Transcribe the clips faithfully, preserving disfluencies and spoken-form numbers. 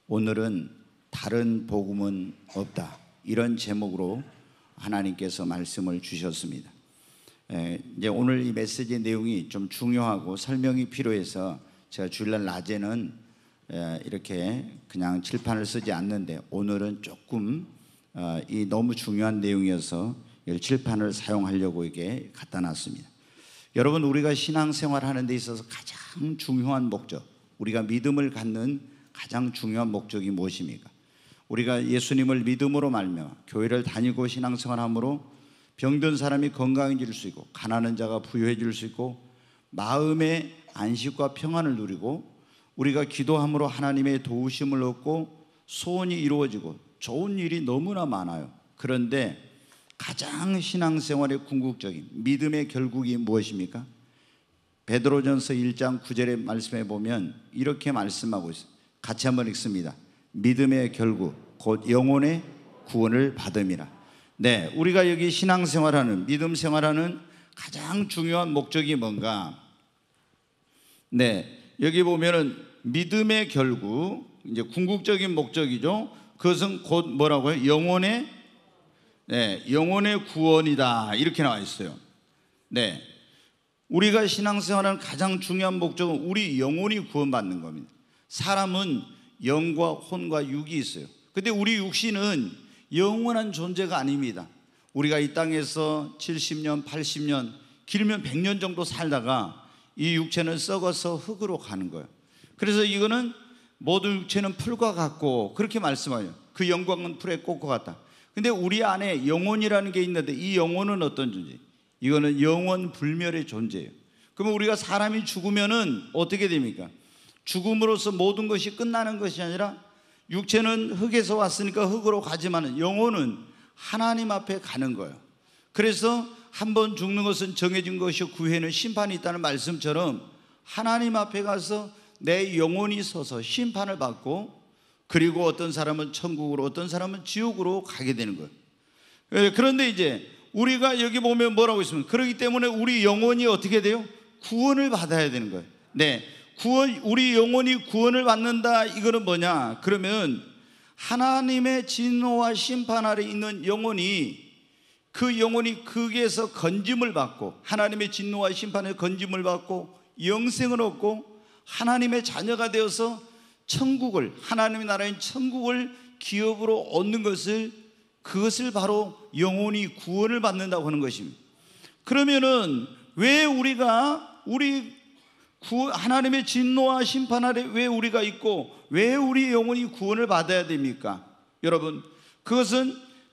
오늘은 다른 복음은 없다, 이런 제목으로 하나님께서 말씀을 주셨습니다. 에, 이제 오늘 이 메시지 내용이 좀 중요하고 설명이 필요해서 제가 주일날 낮에는 에, 이렇게 그냥 칠판을 쓰지 않는데 오늘은 조금 어, 이 너무 중요한 내용이어서 이 칠판을 사용하려고 이게 갖다 놨습니다. 여러분, 우리가 신앙생활 하는 데 있어서 가장 중요한 목적, 우리가 믿음을 갖는 가장 중요한 목적이 무엇입니까? 우리가 예수님을 믿음으로 말며 교회를 다니고 신앙생활함으로 병든 사람이 건강해질 수 있고 가난한 자가 부유해질 수 있고 마음의 안식과 평안을 누리고 우리가 기도함으로 하나님의 도우심을 얻고 소원이 이루어지고 좋은 일이 너무나 많아요. 그런데 가장 신앙생활의 궁극적인 믿음의 결국이 무엇입니까? 베드로전서 일 장 구 절의 말씀에 보면 이렇게 말씀하고 있어요. 같이 한번 읽습니다. 믿음의 결국 곧 영혼의 구원을 받음이라. 네, 우리가 여기 신앙생활하는, 믿음 생활하는 가장 중요한 목적이 뭔가? 네, 여기 보면은 믿음의 결국, 이제 궁극적인 목적이죠. 그것은 곧 뭐라고요? 영혼의 네, 영혼의 구원이다, 이렇게 나와 있어요. 네, 우리가 신앙생활하는 가장 중요한 목적은 우리 영혼이 구원받는 겁니다. 사람은 영과 혼과 육이 있어요. 근데 우리 육신은 영원한 존재가 아닙니다. 우리가 이 땅에서 칠십 년, 팔십 년, 길면 백 년 정도 살다가 이 육체는 썩어서 흙으로 가는 거예요. 그래서 이거는 모든 육체는 풀과 같고, 그렇게 말씀하죠. 그 영광은 풀의 꽃과 같다. 근데 우리 안에 영혼이라는 게 있는데 이 영혼은 어떤 존재? 이거는 영원 불멸의 존재예요. 그러면 우리가 사람이 죽으면은 어떻게 됩니까? 죽음으로써 모든 것이 끝나는 것이 아니라 육체는 흙에서 왔으니까 흙으로 가지만 영혼은 하나님 앞에 가는 거예요. 그래서 한 번 죽는 것은 정해진 것이고 그 후에는 심판이 있다는 말씀처럼 하나님 앞에 가서 내 영혼이 서서 심판을 받고, 그리고 어떤 사람은 천국으로 어떤 사람은 지옥으로 가게 되는 거예요. 그런데 이제 우리가 여기 보면 뭐라고 있습니까? 그렇기 때문에 우리 영혼이 어떻게 돼요? 구원을 받아야 되는 거예요. 네, 구원, 우리 영혼이 구원을 받는다. 이거는 뭐냐? 그러면 하나님의 진노와 심판 아래 있는 영혼이, 그 영혼이 거기에서 건짐을 받고 하나님의 진노와 심판에 건짐을 받고 영생을 얻고 하나님의 자녀가 되어서 천국을, 하나님의 나라인 천국을 기업으로 얻는 것을, 그것을 바로 영혼이 구원을 받는다고 하는 것입니다. 그러면은 왜 우리가 우리 구, 하나님의 진노와 심판 아래 왜 우리가 있고 왜 우리 영혼이 구원을 받아야 됩니까? 여러분, 그것은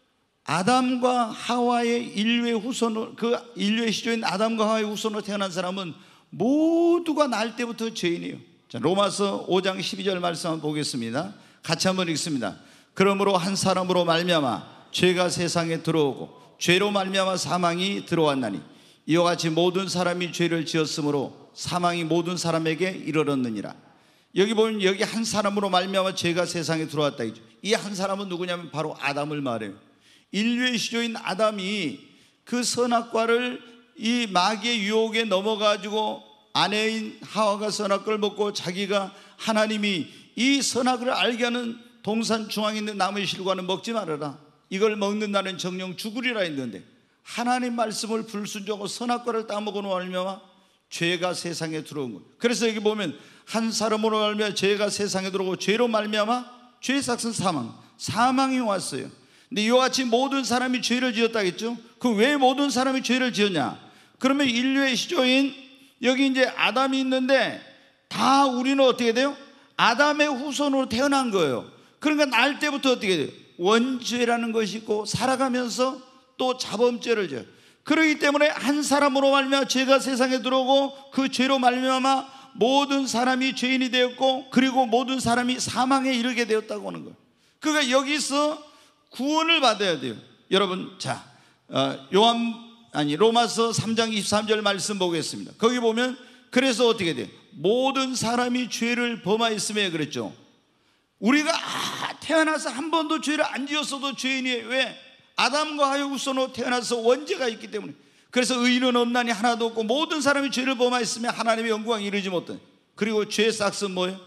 아담과 하와의 인류의 후손으로, 그 인류의 시조인 아담과 하와의 후손으로 태어난 사람은 모두가 날 때부터 죄인이에요. 자, 로마서 오 장 십이 절 말씀 한번 보겠습니다. 같이 한번 읽습니다. 그러므로 한 사람으로 말미암아 죄가 세상에 들어오고 죄로 말미암아 사망이 들어왔나니 이와 같이 모든 사람이 죄를 지었으므로 사망이 모든 사람에게 이르렀느니라. 여기 보면 여기 한 사람으로 말미암아 죄가 세상에 들어왔다. 이 한 사람은 누구냐면 바로 아담을 말해요. 인류의 시조인 아담이 그 선악과를, 이 마귀의 유혹에 넘어가지고 아내인 하와가 선악과를 먹고 자기가 하나님이 이 선악을 알게 하는 동산 중앙에 있는 나무의 실과는 먹지 말아라, 이걸 먹는다는 정령 죽으리라 했는데 하나님 말씀을 불순종하고 선악과를 따먹은 말미암아 죄가 세상에 들어온 거예요. 그래서 여기 보면 한 사람으로 말미암아 죄가 세상에 들어오고 죄로 말미암아 죄의 삭은 사망, 사망이 왔어요. 근데 이와 같이 모든 사람이 죄를 지었다겠죠. 그 왜 모든 사람이 죄를 지었냐? 그러면 인류의 시조인 여기 이제 아담이 있는데 다 우리는 어떻게 돼요? 아담의 후손으로 태어난 거예요. 그러니까 날 때부터 어떻게 돼요? 원죄라는 것이 있고 살아가면서 또 자범죄를 져요. 그렇기 때문에 한 사람으로 말미암아 죄가 세상에 들어오고 그 죄로 말미암아 모든 사람이 죄인이 되었고 그리고 모든 사람이 사망에 이르게 되었다고 하는 거예요. 그러니까 여기서 구원을 받아야 돼요. 여러분, 자, 어, 요한 아니 로마서 삼 장 이십삼 절 말씀 보겠습니다. 거기 보면 그래서 어떻게 돼요? 모든 사람이 죄를 범하였음에 그랬죠. 우리가 아, 태어나서 한 번도 죄를 안 지었어도 죄인이에요. 왜? 아담과 하와 후손으로 태어나서 원죄가 있기 때문에. 그래서 의인은 없나니 하나도 없고 모든 사람이 죄를 범하였으며 하나님의 영광에 이르지 못한. 그리고 죄의 싹은 뭐예요?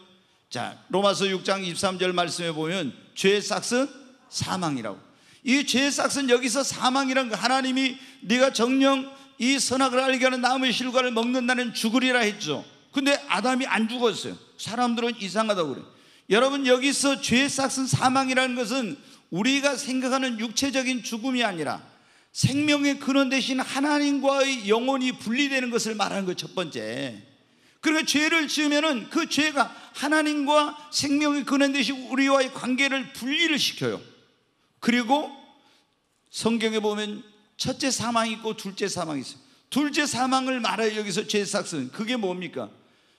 자, 로마서 육 장 이십삼 절 말씀에 보면 죄의 삭은 사망이라고. 이 죄의 삭은 여기서 사망이라는 거, 하나님이 네가 정녕 이 선악을 알게 하는 나무의 실과를 먹는다는 죽으리라 했죠. 근데 아담이 안 죽었어요. 사람들은 이상하다고 그래요. 여러분, 여기서 죄의 삭은 사망이라는 것은 우리가 생각하는 육체적인 죽음이 아니라 생명의 근원 대신 하나님과의 영혼이 분리되는 것을 말하는 거예요. 첫 번째. 그러니까 죄를 지으면은 그 죄가 하나님과 생명의 근원 대신 우리와의 관계를 분리를 시켜요. 그리고 성경에 보면 첫째 사망이 있고 둘째 사망이 있어요. 둘째 사망을 말해요. 여기서 죄의 삭은 그게 뭡니까?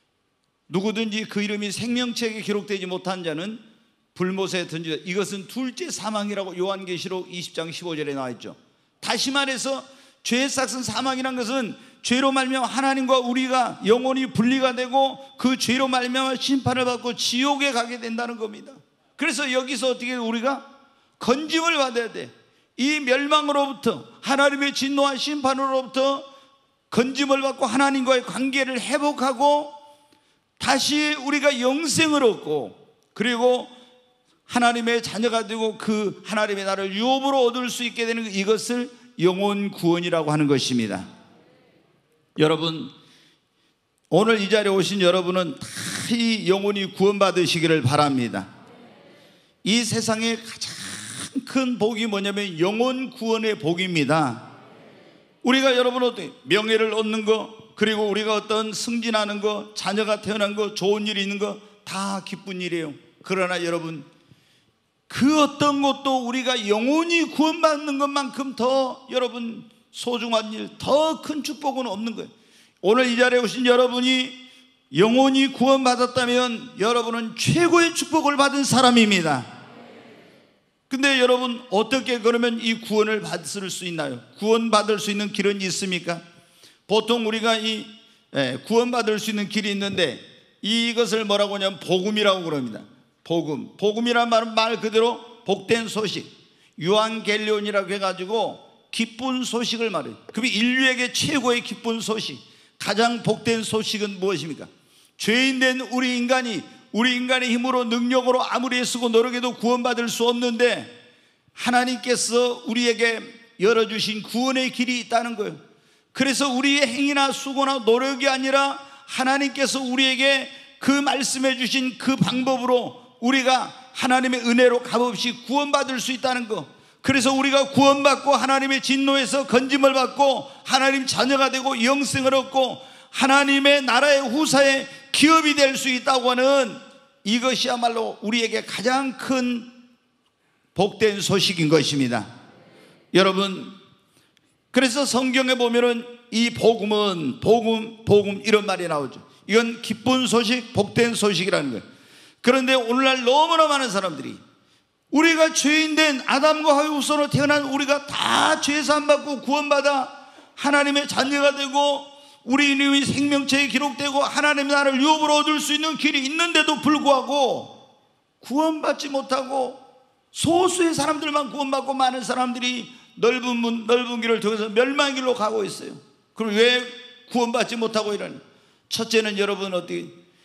누구든지 그 이름이 생명책에 기록되지 못한 자는 불못에 던지다. 이것은 둘째 사망이라고 요한계시록 이십 장 십오 절에 나와 있죠. 다시 말해서 죄의 삭은 사망이란 것은 죄로 말미암아 하나님과 우리가 영혼이 분리가 되고 그 죄로 말미암아 심판을 받고 지옥에 가게 된다는 겁니다. 그래서 여기서 어떻게 우리가 건짐을 받아야 돼. 이 멸망으로부터, 하나님의 진노와 심판으로부터 건짐을 받고 하나님과의 관계를 회복하고 다시 우리가 영생을 얻고, 그리고 하나님의 자녀가 되고 그 하나님의 나라를 유업으로 얻을 수 있게 되는 이것을 영혼 구원이라고 하는 것입니다. 여러분, 오늘 이 자리에 오신 여러분은 다 이 영혼이 구원받으시기를 바랍니다. 이 세상에 가장 큰 복이 뭐냐면 영혼 구원의 복입니다. 우리가 여러분 어떻게 명예를 얻는 거, 그리고 우리가 어떤 승진하는 거, 자녀가 태어난 거, 좋은 일이 있는 거 다 기쁜 일이에요. 그러나 여러분, 그 어떤 것도 우리가 영혼이 구원받는 것만큼 더 여러분 소중한 일, 더 큰 축복은 없는 거예요. 오늘 이 자리에 오신 여러분이 영혼이 구원받았다면 여러분은 최고의 축복을 받은 사람입니다. 근데 여러분, 어떻게 그러면 이 구원을 받을 수 있나요? 구원받을 수 있는 길은 있습니까? 보통 우리가 이 구원받을 수 있는 길이 있는데 이것을 뭐라고 하냐면 복음이라고 그럽니다. 복음. 복음이란 말은 말 그대로 복된 소식, 유앙겔리온이라고 해가지고 기쁜 소식을 말해요. 그럼 인류에게 최고의 기쁜 소식, 가장 복된 소식은 무엇입니까? 죄인된 우리 인간이 우리 인간의 힘으로 능력으로 아무리 애쓰고 노력해도 구원받을 수 없는데 하나님께서 우리에게 열어주신 구원의 길이 있다는 거예요. 그래서 우리의 행위나 수고나 노력이 아니라 하나님께서 우리에게 그 말씀해 주신 그 방법으로 우리가 하나님의 은혜로 값없이 구원받을 수 있다는 거. 그래서 우리가 구원받고 하나님의 진노에서 건짐을 받고 하나님 자녀가 되고 영생을 얻고 하나님의 나라의 후사의 기업이 될 수 있다고 하는 이것이야말로 우리에게 가장 큰 복된 소식인 것입니다. 여러분, 그래서 성경에 보면은 이 복음은 복음 복음 이런 말이 나오죠. 이건 기쁜 소식, 복된 소식이라는 거예요. 그런데 오늘날 너무나 많은 사람들이 우리가 죄인된 아담과 하와 후손으로 태어난 우리가 다 죄사함 받고 구원받아 하나님의 자녀가 되고 우리 이름이 생명책에 기록되고 하나님의 나라를 유업으로 얻을 수 있는 길이 있는데도 불구하고 구원받지 못하고 소수의 사람들만 구원받고 많은 사람들이 넓은 문, 넓은 길을 통해서 멸망의 길로 가고 있어요. 그럼 왜 구원받지 못하고 이러니? 첫째는 여러분 어떻게,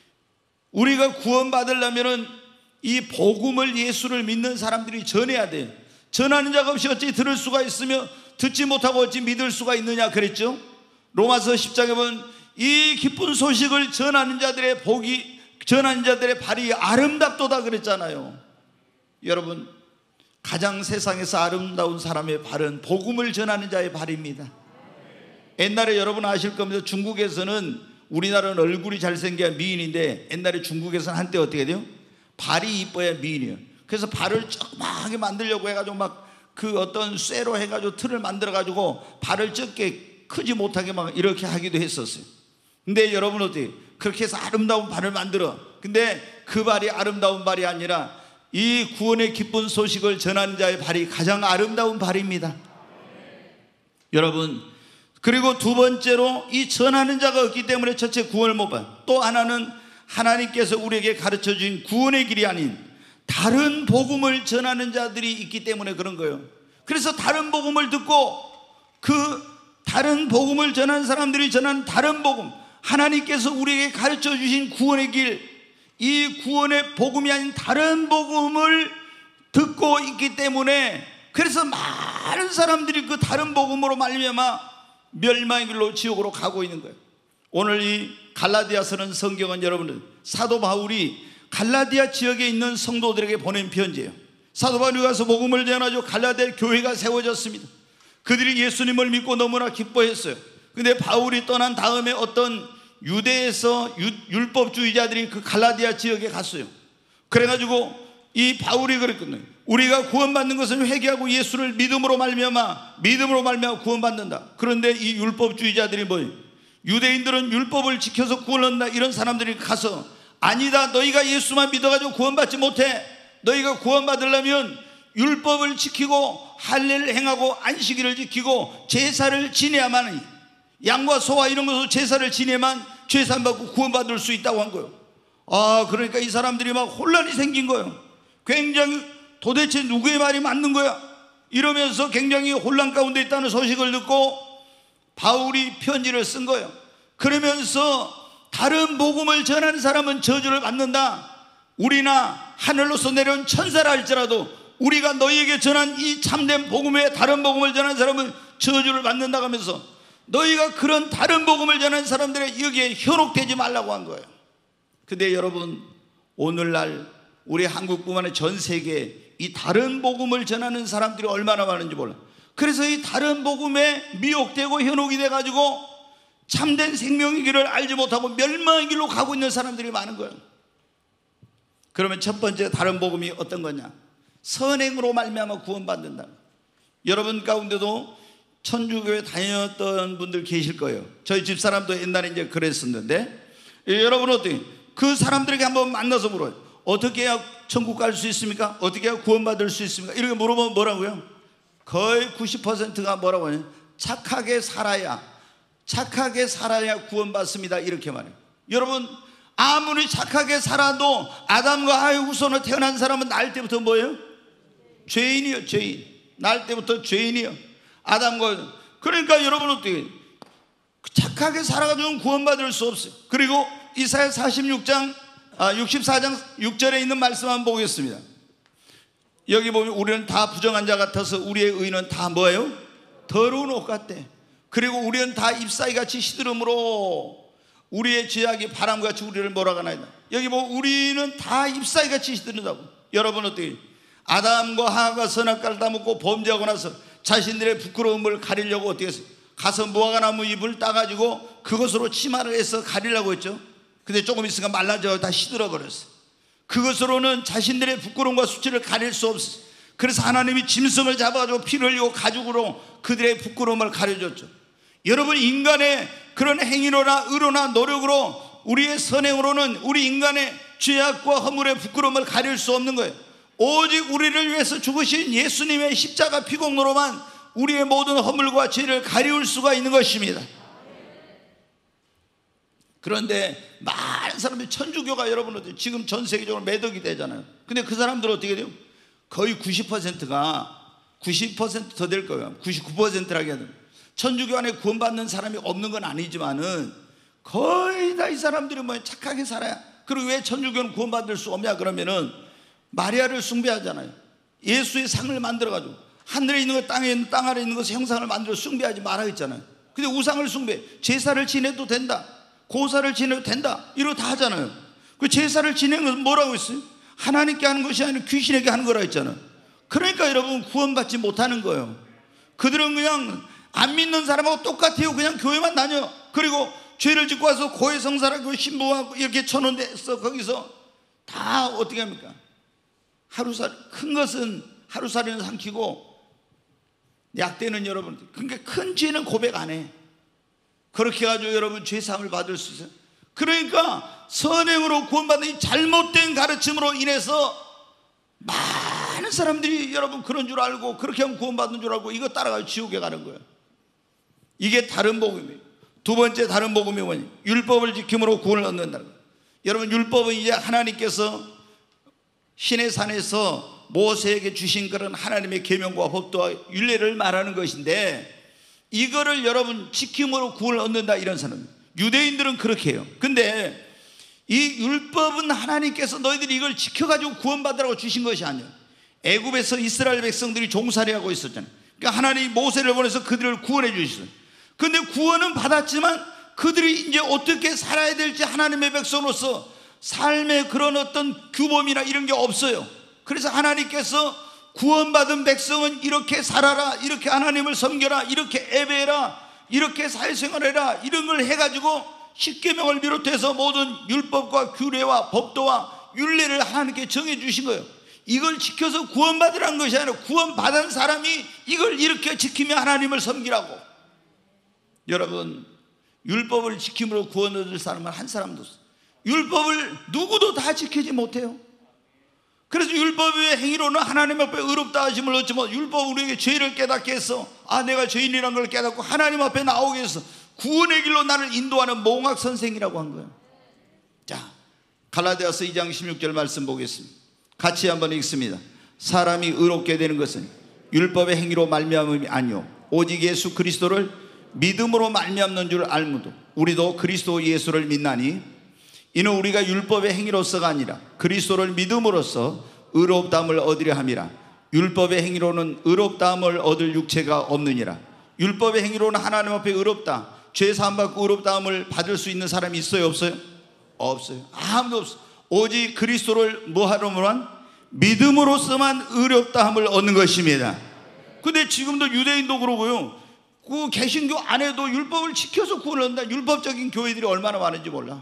우리가 구원받으려면은 이 복음을, 예수를 믿는 사람들이 전해야 돼요. 전하는 자가 없이 어찌 들을 수가 있으며 듣지 못하고 어찌 믿을 수가 있느냐 그랬죠. 로마서 십 장에 보면 이 기쁜 소식을 전하는 자들의 복이, 전하는 자들의 발이 아름답도다 그랬잖아요. 여러분, 가장 세상에서 아름다운 사람의 발은 복음을 전하는 자의 발입니다. 옛날에 여러분 아실 겁니다. 중국에서는, 우리나라는 얼굴이 잘생겨야 미인인데 옛날에 중국에서는 한때 어떻게 돼요? 발이 이뻐야 미인이에요. 그래서 발을 조그맣게 만들려고 해가지고 막 그 어떤 쇠로 해가지고 틀을 만들어가지고 발을 적게 크지 못하게 막 이렇게 하기도 했었어요. 근데 여러분 어떻게, 그렇게 해서 아름다운 발을 만들어. 근데 그 발이 아름다운 발이 아니라 이 구원의 기쁜 소식을 전하는 자의 발이 가장 아름다운 발입니다. 여러분, 그리고 두 번째로 이 전하는 자가 없기 때문에 첫째 구원을 못 받아요. 또 하나는 하나님께서 우리에게 가르쳐 주신 구원의 길이 아닌 다른 복음을 전하는 자들이 있기 때문에 그런 거예요. 그래서 다른 복음을 듣고 그 다른 복음을 전하는 사람들이 전하는 다른 복음, 하나님께서 우리에게 가르쳐 주신 구원의 길, 이 구원의 복음이 아닌 다른 복음을 듣고 있기 때문에, 그래서 많은 사람들이 그 다른 복음으로 말미암아 멸망의 길로 지옥으로 가고 있는 거예요. 오늘 이 갈라디아서는 성경은 여러분들 사도 바울이 갈라디아 지역에 있는 성도들에게 보낸 편지예요. 사도 바울이 가서 복음을 전하죠. 갈라디아 교회가 세워졌습니다. 그들이 예수님을 믿고 너무나 기뻐했어요. 근데 바울이 떠난 다음에 어떤 유대에서 유, 율법주의자들이 그 갈라디아 지역에 갔어요. 그래가지고 이 바울이 그랬거든요. 우리가 구원받는 것은 회개하고 예수를 믿음으로 말미암아 믿음으로 말미암아 구원받는다. 그런데 이 율법주의자들이 뭐예요? 유대인들은 율법을 지켜서 구원받는다. 이런 사람들이 가서 아니다, 너희가 예수만 믿어가지고 구원받지 못해. 너희가 구원받으려면 율법을 지키고 할례를 행하고 안식일을 지키고 제사를 지내야만 하니, 양과 소와 이런 것으로 제사를 지내만 죄산받고 구원받을 수 있다고 한 거예요. 아, 그러니까 이 사람들이 막 혼란이 생긴 거예요. 굉장히 도대체 누구의 말이 맞는 거야? 이러면서 굉장히 혼란 가운데 있다는 소식을 듣고 바울이 편지를 쓴 거예요. 그러면서 다른 복음을 전하는 사람은 저주를 받는다. 우리나 하늘로서 내려온 천사라 할지라도 우리가 너희에게 전한 이 참된 복음 외에 다른 복음을 전하는 사람은 저주를 받는다고 하면서 너희가 그런 다른 복음을 전하는 사람들의 여기에 현혹되지 말라고 한 거예요. 근데 여러분, 오늘날 우리 한국뿐만 아니라 전 세계에 이 다른 복음을 전하는 사람들이 얼마나 많은지 몰라. 그래서 이 다른 복음에 미혹되고 현혹이 돼가지고 참된 생명의 길을 알지 못하고 멸망의 길로 가고 있는 사람들이 많은 거예요. 그러면 첫 번째 다른 복음이 어떤 거냐? 선행으로 말미암아 구원받는다. 여러분 가운데도 천주교에 다녔던 분들 계실 거예요. 저희 집사람도 옛날에 이제 그랬었는데, 여러분 어떻게 그 사람들에게 한번 만나서 물어요. 어떻게 해야 천국 갈 수 있습니까? 어떻게 해야 구원받을 수 있습니까? 이렇게 물어보면 뭐라고요? 거의 구십 퍼센트가 뭐라고 하냐? 착하게 살아야, 착하게 살아야 구원받습니다. 이렇게 말해요. 여러분, 아무리 착하게 살아도 아담과 하의 후손으로 태어난 사람은 날 때부터 뭐예요? 죄인이요, 죄인. 날 때부터 죄인이요. 아담과. 그러니까 여러분 어떻게 착하게 살아가지고는 구원받을 수 없어요. 그리고 이사야 사십육 장 아, 육십사 장 육 절에 있는 말씀 한번 보겠습니다. 여기 보면 우리는 다 부정한 자 같아서 우리의 의는 다 뭐예요? 더러운 옷 같대. 그리고 우리는 다 잎사귀같이 시들음으로 우리의 죄악이 바람같이 우리를 몰아가나이다. 여기 보면 우리는 다 잎사귀같이 시들은다고. 여러분 어떻게 아담과 하와가 선악과를 다 먹고 범죄하고 나서 자신들의 부끄러움을 가리려고 어떻게 했어요? 가서 무화과나무 잎을 따가지고 그것으로 치마를 해서 가리려고 했죠. 근데 조금 있으니까 말라져 다 시들어 버렸어요. 그것으로는 자신들의 부끄러움과 수치를 가릴 수 없어요. 그래서 하나님이 짐승을 잡아가지고 피를 흘리고 가죽으로 그들의 부끄러움을 가려줬죠. 여러분, 인간의 그런 행위로나 의로나 노력으로 우리의 선행으로는 우리 인간의 죄악과 허물의 부끄러움을 가릴 수 없는 거예요. 오직 우리를 위해서 죽으신 예수님의 십자가 피공로로만 우리의 모든 허물과 죄를 가리울 수가 있는 것입니다. 그런데 많은 사람들이 천주교가 여러분 지금 전 세계적으로 매덕이 되잖아요. 근데 그 사람들은 어떻게 돼요? 거의 구십 퍼센트가 구십 퍼센트 더 될 거예요. 구십구 퍼센트라고 해야 돼요. 천주교 안에 구원받는 사람이 없는 건 아니지만은 거의 다 이 사람들이 뭐 착하게 살아야. 그리고 왜 천주교는 구원받을 수 없냐 그러면은 마리아를 숭배하잖아요. 예수의 상을 만들어가지고 하늘에 있는 것, 땅에 있는 땅 아래 있는 것을 형상을 만들어 숭배하지 말아 했잖아요. 근데 우상을 숭배, 제사를 지내도 된다, 고사를 지내도 된다, 이러고 다 하잖아요. 그 제사를 지내는 것은 뭐라고 했어요? 하나님께 하는 것이 아니라 귀신에게 하는 거라 했잖아요. 그러니까 여러분 구원받지 못하는 거예요. 그들은 그냥 안 믿는 사람하고 똑같아요. 그냥 교회만 다녀. 그리고 죄를 짓고 와서 고해성사라고 신부하고 이렇게 쳐놓는데서 거기서 다 어떻게 합니까? 하루살, 큰 것은 하루살이는 삼키고 약대는 여러분, 그러니까 큰 죄는 고백 안 해. 그렇게 해가지고 여러분 죄사함을 받을 수 있어요. 그러니까 선행으로 구원받는 이 잘못된 가르침으로 인해서 많은 사람들이 여러분 그런 줄 알고 그렇게 하면 구원받는 줄 알고 이거 따라가서 지옥에 가는 거예요. 이게 다른 복음이에요. 두 번째 다른 복음이 뭐냐? 율법을 지킴으로 구원을 얻는다는 거예요. 여러분, 율법은 이제 하나님께서 신의 산에서 모세에게 주신 그런 하나님의 계명과 법도와 율례를 말하는 것인데, 이거를 여러분 지킴으로 구원을 얻는다 이런 사람. 유대인들은 그렇게 해요. 근데 이 율법은 하나님께서 너희들이 이걸 지켜가지고 구원받으라고 주신 것이 아니야. 애굽에서 이스라엘 백성들이 종살이하고 있었잖아요. 그러니까 하나님이 모세를 보내서 그들을 구원해 주셨어요. 근데 구원은 받았지만 그들이 이제 어떻게 살아야 될지 하나님의 백성으로서 삶의 그런 어떤 규범이나 이런 게 없어요. 그래서 하나님께서 구원받은 백성은 이렇게 살아라, 이렇게 하나님을 섬겨라, 이렇게 예배해라, 이렇게 사회생활해라, 이런 걸 해가지고 십계명을 비롯해서 모든 율법과 규례와 법도와 율례를 하나님께 정해 주신 거예요. 이걸 지켜서 구원받으라는 것이 아니라 구원받은 사람이 이걸 이렇게 지키며 하나님을 섬기라고. 여러분, 율법을 지킴으로 구원 얻을 사람은 한 사람도 없어요. 율법을 누구도 다 지키지 못해요. 그래서 율법의 행위로는 하나님 앞에 의롭다 하심을 얻지 못, 율법 우리에게 죄를 깨닫게 해서 아 내가 죄인이라는 걸 깨닫고 하나님 앞에 나오게 해서 구원의 길로 나를 인도하는 몽학 선생이라고 한 거예요. 자, 갈라디아서 이 장 십육 절 말씀 보겠습니다. 같이 한번 읽습니다. 사람이 의롭게 되는 것은 율법의 행위로 말미암음이 아니요 오직 예수 그리스도를 믿음으로 말미암는 줄 알무도 우리도 그리스도 예수를 믿나니 이는 우리가 율법의 행위로서가 아니라 그리스도를 믿음으로써 의롭다함을 얻으려 함이라. 율법의 행위로는 의롭다함을 얻을 육체가 없느니라. 율법의 행위로는 하나님 앞에 의롭다, 죄 사함 받고 의롭다함을 받을 수 있는 사람이 있어요, 없어요? 없어요. 아무도 없어요. 오직 그리스도를 뭐하러만 믿음으로서만 의롭다함을 얻는 것입니다. 근데 지금도 유대인도 그러고요, 그 개신교 안에도 율법을 지켜서 구원을 얻는다. 율법적인 교회들이 얼마나 많은지 몰라.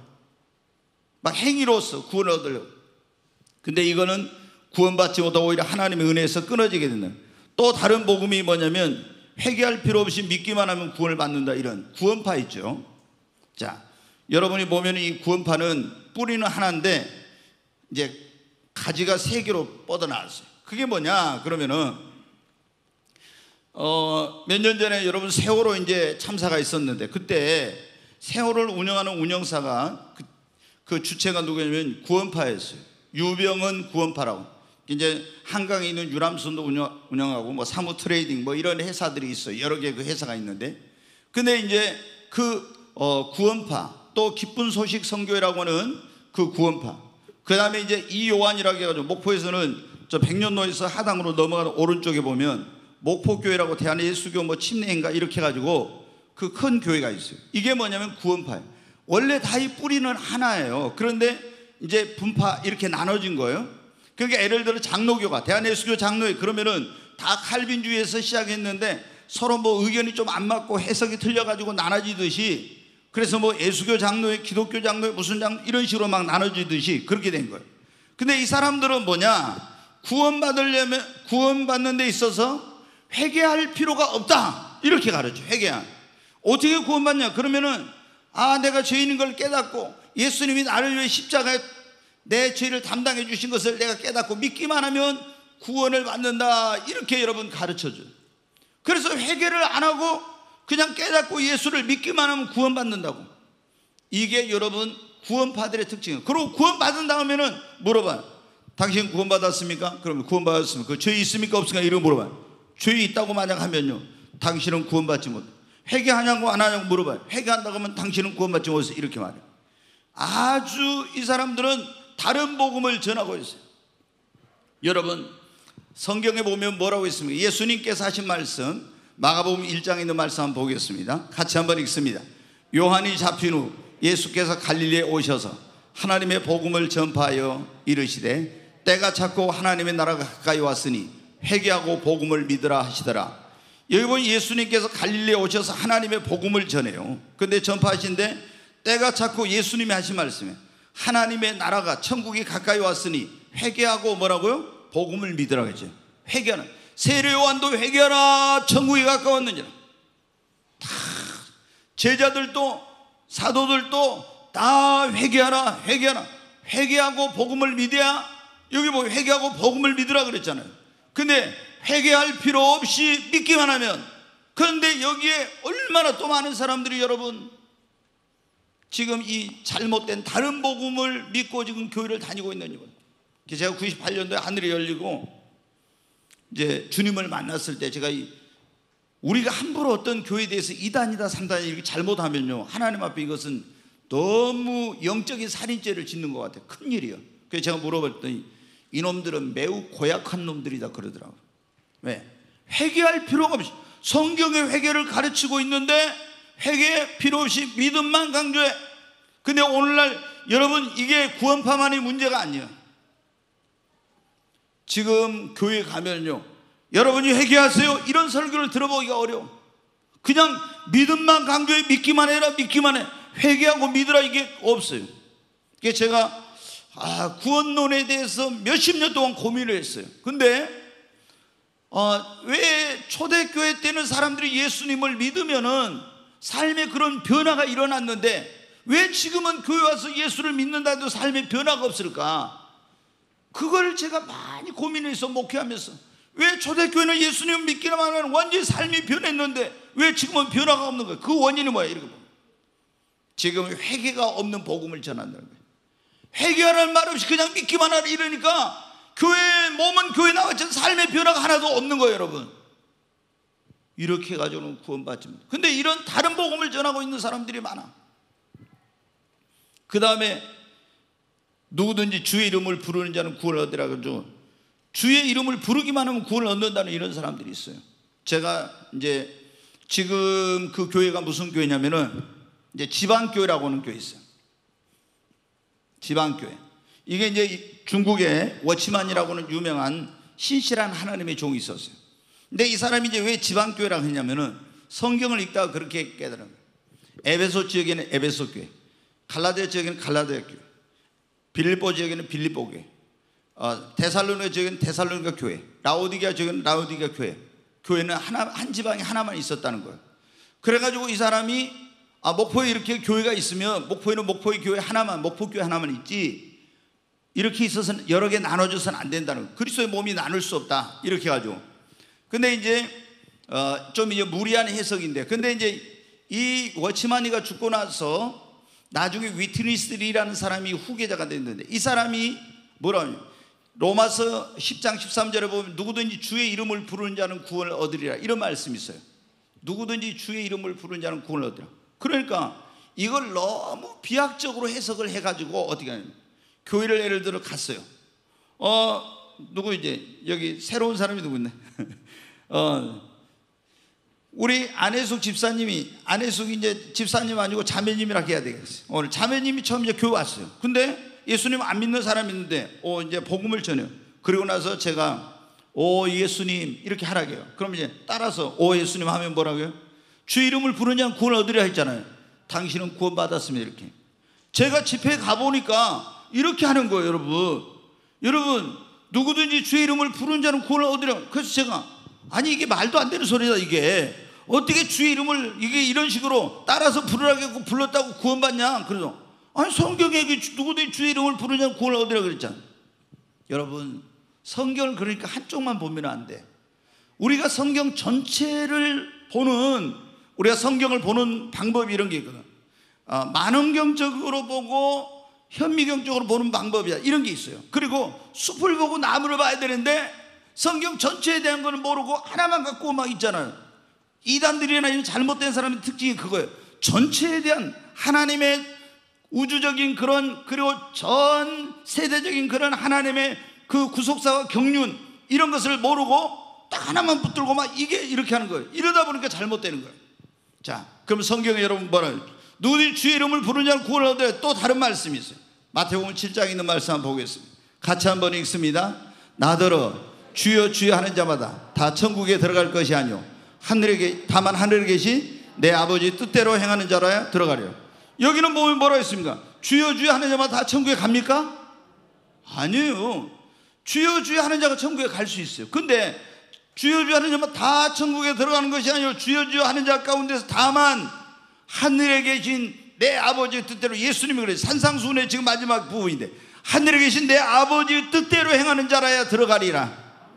막 행위로서 구원을 얻으려고. 근데 이거는 구원받지 못하고 오히려 하나님의 은혜에서 끊어지게 된다. 또 다른 복음이 뭐냐면 회개할 필요 없이 믿기만 하면 구원을 받는다, 이런 구원파 있죠. 자, 여러분이 보면 이 구원파는 뿌리는 하나인데 이제 가지가 세 개로 뻗어나왔어요. 그게 뭐냐 그러면은 어, 몇 년 전에 여러분 세월호 이제 참사가 있었는데 그때 세월호를 운영하는 운영사가 그, 그 주체가 누구냐면 구원파였어요. 유병은 구원파라고. 이제 한강에 있는 유람선도 운영, 운영하고 뭐 사무 트레이딩 뭐 이런 회사들이 있어요. 여러 개 그 회사가 있는데, 근데 이제 그 어, 구원파, 또 기쁜 소식 선교회라고 하는 그 구원파, 그 다음에 이제 이요한이라고 해가지고 목포에서는 저 백년로에서 하당으로 넘어가는 오른쪽에 보면 목포교회라고 대한예수교 뭐 침례인가 이렇게 해가지고 그 큰 교회가 있어요. 이게 뭐냐면 구원파예요. 원래 다 이 뿌리는 하나예요. 그런데 이제 분파 이렇게 나눠진 거예요. 그러니까 예를 들어 장로교가 대한예수교 장로회 그러면은 다 칼빈주의에서 시작했는데 서로 뭐 의견이 좀 안 맞고 해석이 틀려가지고 나눠지듯이, 그래서 뭐 예수교 장로회, 기독교 장로회, 무슨 장로 이런 식으로 막 나눠지듯이 그렇게 된 거예요. 근데 이 사람들은 뭐냐, 구원받으려면 구원받는 데 있어서 회개할 필요가 없다 이렇게 가르쳐. 회개한 어떻게 구원받냐 그러면은 아 내가 죄인인 걸 깨닫고 예수님이 나를 위해 십자가에 내 죄를 담당해 주신 것을 내가 깨닫고 믿기만 하면 구원을 받는다, 이렇게 여러분 가르쳐줘요. 그래서 회개를 안 하고 그냥 깨닫고 예수를 믿기만 하면 구원받는다고. 이게 여러분 구원파들의 특징이에요. 그리고 구원받은 다음에는 물어봐요. 당신 구원받았습니까? 그러면 구원받았습니까? 그 죄 있습니까? 없습니까? 이런 물어봐요. 죄 있다고 만약 하면요, 당신은 구원받지 못해. 회개하냐고 안 하냐고 물어봐요. 회개한다고 하면 당신은 구원받지 못해, 이렇게 말해요. 아주 이 사람들은 다른 복음을 전하고 있어요. 여러분 성경에 보면 뭐라고 있습니까? 예수님께서 하신 말씀 마가복음 일 장에 있는 말씀 한번 보겠습니다. 같이 한번 읽습니다. 요한이 잡힌 후 예수께서 갈릴리에 오셔서 하나님의 복음을 전파하여 이르시되 때가 찼고 하나님의 나라가 가까이 왔으니 회개하고 복음을 믿으라 하시더라. 여기 보면 예수님께서 갈릴리에 오셔서 하나님의 복음을 전해요. 근데 전파하신데 때가 찼고 예수님이 하신 말씀이에요. 하나님의 나라가 천국이 가까이 왔으니 회개하고 뭐라고요? 복음을 믿으라고 했죠. 회개하는 세례 요한도 회개하라 천국이 가까웠느니라. 다 제자들도 사도들도 다 회개하라 회개하라 회개하고 복음을 믿어야, 여기 뭐 회개하고 복음을 믿으라 그랬잖아요. 근데 회개할 필요 없이 믿기만 하면, 그런데 여기에 얼마나 또 많은 사람들이 여러분 지금 이 잘못된 다른 복음을 믿고 지금 교회를 다니고 있는 이유는, 제가 구십팔 년도에 하늘이 열리고 이제 주님을 만났을 때 제가 이 우리가 함부로 어떤 교회에 대해서 이단이다 삼단이다 이렇게 잘못하면요 하나님 앞에 이것은 너무 영적인 살인죄를 짓는 것 같아요. 큰일이요. 그래서 제가 물어봤더니 이놈들은 매우 고약한 놈들이다 그러더라고요. 왜? 회개할 필요가 없이 성경의 회개를 가르치고 있는데 회개 필요 없이 믿음만 강조해. 근데 오늘날 여러분, 이게 구원파만의 문제가 아니에요. 지금 교회 가면요, 여러분이 회개하세요 이런 설교를 들어보기가 어려워. 그냥 믿음만 강조해. 믿기만 해라, 믿기만 해. 회개하고 믿으라, 이게 없어요. 그게 제가 아, 구원론에 대해서 몇십 년 동안 고민을 했어요. 근데 어, 왜 초대교회 때는 사람들이 예수님을 믿으면은 삶에 그런 변화가 일어났는데 왜 지금은 교회 와서 예수를 믿는다 해도 삶에 변화가 없을까? 그걸 제가 많이 고민해서 목회하면서, 왜 초대교회는 예수님을 믿기만 하면 완전히 삶이 변했는데 왜 지금은 변화가 없는 거예요? 그 원인이 뭐야? 이렇게 보면 지금 회개가 없는 복음을 전한다는 거예요. 회개하라는 말 없이 그냥 믿기만 하라 이러니까 교회 몸은 교회 나왔지만 삶의 변화가 하나도 없는 거예요, 여러분. 이렇게 해가지고는 구원받지 못해요. 근데 이런 다른 복음을 전하고 있는 사람들이 많아. 그 다음에 누구든지 주의 이름을 부르는 자는 구원을 얻으라 그러죠. 주의 이름을 부르기만 하면 구원을 얻는다는 이런 사람들이 있어요. 제가 이제 지금 그 교회가 무슨 교회냐면은 이제 지방교회라고 하는 교회 있어요. 지방교회. 이게 이제 중국에 워치만이라고 하는 유명한 신실한 하나님의 종이 있었어요. 근데 이 사람이 이제 왜 지방교회라고 했냐면은 성경을 읽다가 그렇게 깨달은 거예요. 에베소 지역에는 에베소 교회, 갈라디아 지역에는 갈라디아 교회, 빌립보 지역에는 빌립보 교회, 어, 데살로니가 지역에는 데살로니가 교회, 라오디게아 지역에는 라오디게아 교회. 교회는 하나, 한 지방에 하나만 있었다는 거예요. 그래가지고 이 사람이 아, 목포에 이렇게 교회가 있으면 목포에는 목포의 교회 하나만, 목포교회 하나만 있지 이렇게 있어서는 여러 개 나눠줘서는 안 된다는 거예요. 그리스도의 몸이 나눌 수 없다 이렇게 해가지고. 근데 이제 어, 좀 이제 무리한 해석인데, 근데 이제 이 워치마니가 죽고 나서 나중에 위트니스리라는 사람이 후계자가 됐는데, 이 사람이 뭐라고 하냐, 로마서 십 장 십삼 절에 보면 누구든지 주의 이름을 부르는 자는 구원을 얻으리라 이런 말씀이 있어요. 누구든지 주의 이름을 부르는 자는 구원을 얻으리라. 그러니까 이걸 너무 비약적으로 해석을 해가지고 어떻게 하냐면, 교회를 예를 들어 갔어요. 어 누구 이제 여기 새로운 사람이 누구 있네. 어 우리 안혜숙 집사님이, 안혜숙이 이제 집사님 아니고 자매님이라 해야 되겠어요. 오늘 자매님이 처음 이제 교회 왔어요. 근데 예수님 안 믿는 사람이 있는데 어 이제 복음을 전해요. 그리고 나서 제가 오 예수님 이렇게 하라고 해요. 그럼 이제 따라서 오 예수님 하면 뭐라고요? 주 이름을 부르냐 구원을 얻으려 했잖아요. 당신은 구원 받았습니다 이렇게. 제가 집회에 가보니까 이렇게 하는 거예요. 여러분 여러분 누구든지 주의 이름을 부르는 자는 구원을 얻으려. 그래서 제가 아니 이게 말도 안 되는 소리다. 이게 어떻게 주의 이름을 이게 이런 식으로 따라서 부르라고 불렀다고 구원받냐. 그래서 아니 성경에 누구든지 주의 이름을 부르는 자는 구원을 얻으라 그랬잖아. 여러분 성경을 그러니까 한쪽만 보면 안 돼. 우리가 성경 전체를 보는, 우리가 성경을 보는 방법이 이런 게 있거든. 어, 만원경적으로 보고 현미경적으로 보는 방법이야. 이런 게 있어요. 그리고 숲을 보고 나무를 봐야 되는데 성경 전체에 대한 거는 모르고 하나만 갖고 막 있잖아요. 이단들이나 이런 잘못된 사람의 특징이 그거예요. 전체에 대한 하나님의 우주적인 그런, 그리고 전 세대적인 그런 하나님의 그 구속사와 경륜 이런 것을 모르고 딱 하나만 붙들고 막 이게 이렇게 하는 거예요. 이러다 보니까 잘못되는 거예요. 자, 그럼 성경에 여러분 뭐라요? 누구든지 주의 이름을 부르는 자는 구원을 얻어야. 또 다른 말씀이 있어요. 마태복음 칠 장에 있는 말씀 한번 보겠습니다. 같이 한번 읽습니다. 나더러 주여 주여 하는 자마다 다 천국에 들어갈 것이 아니오 하늘에 계, 다만 하늘에 계신 내 아버지 뜻대로 행하는 자라야 들어가려. 여기는 보면 뭐라 했습니까? 주여 주여 하는 자마다 다 천국에 갑니까? 아니에요. 주여 주여 하는 자가 천국에 갈 수 있어요. 근데 주여 주여 하는 자마다 다 천국에 들어가는 것이 아니고 주여 주여 하는 자 가운데서 다만 하늘에 계신 내 아버지의 뜻대로. 예수님이 그래요. 산상수훈의 지금 마지막 부분인데 하늘에 계신 내 아버지의 뜻대로 행하는 자라야 들어가리라.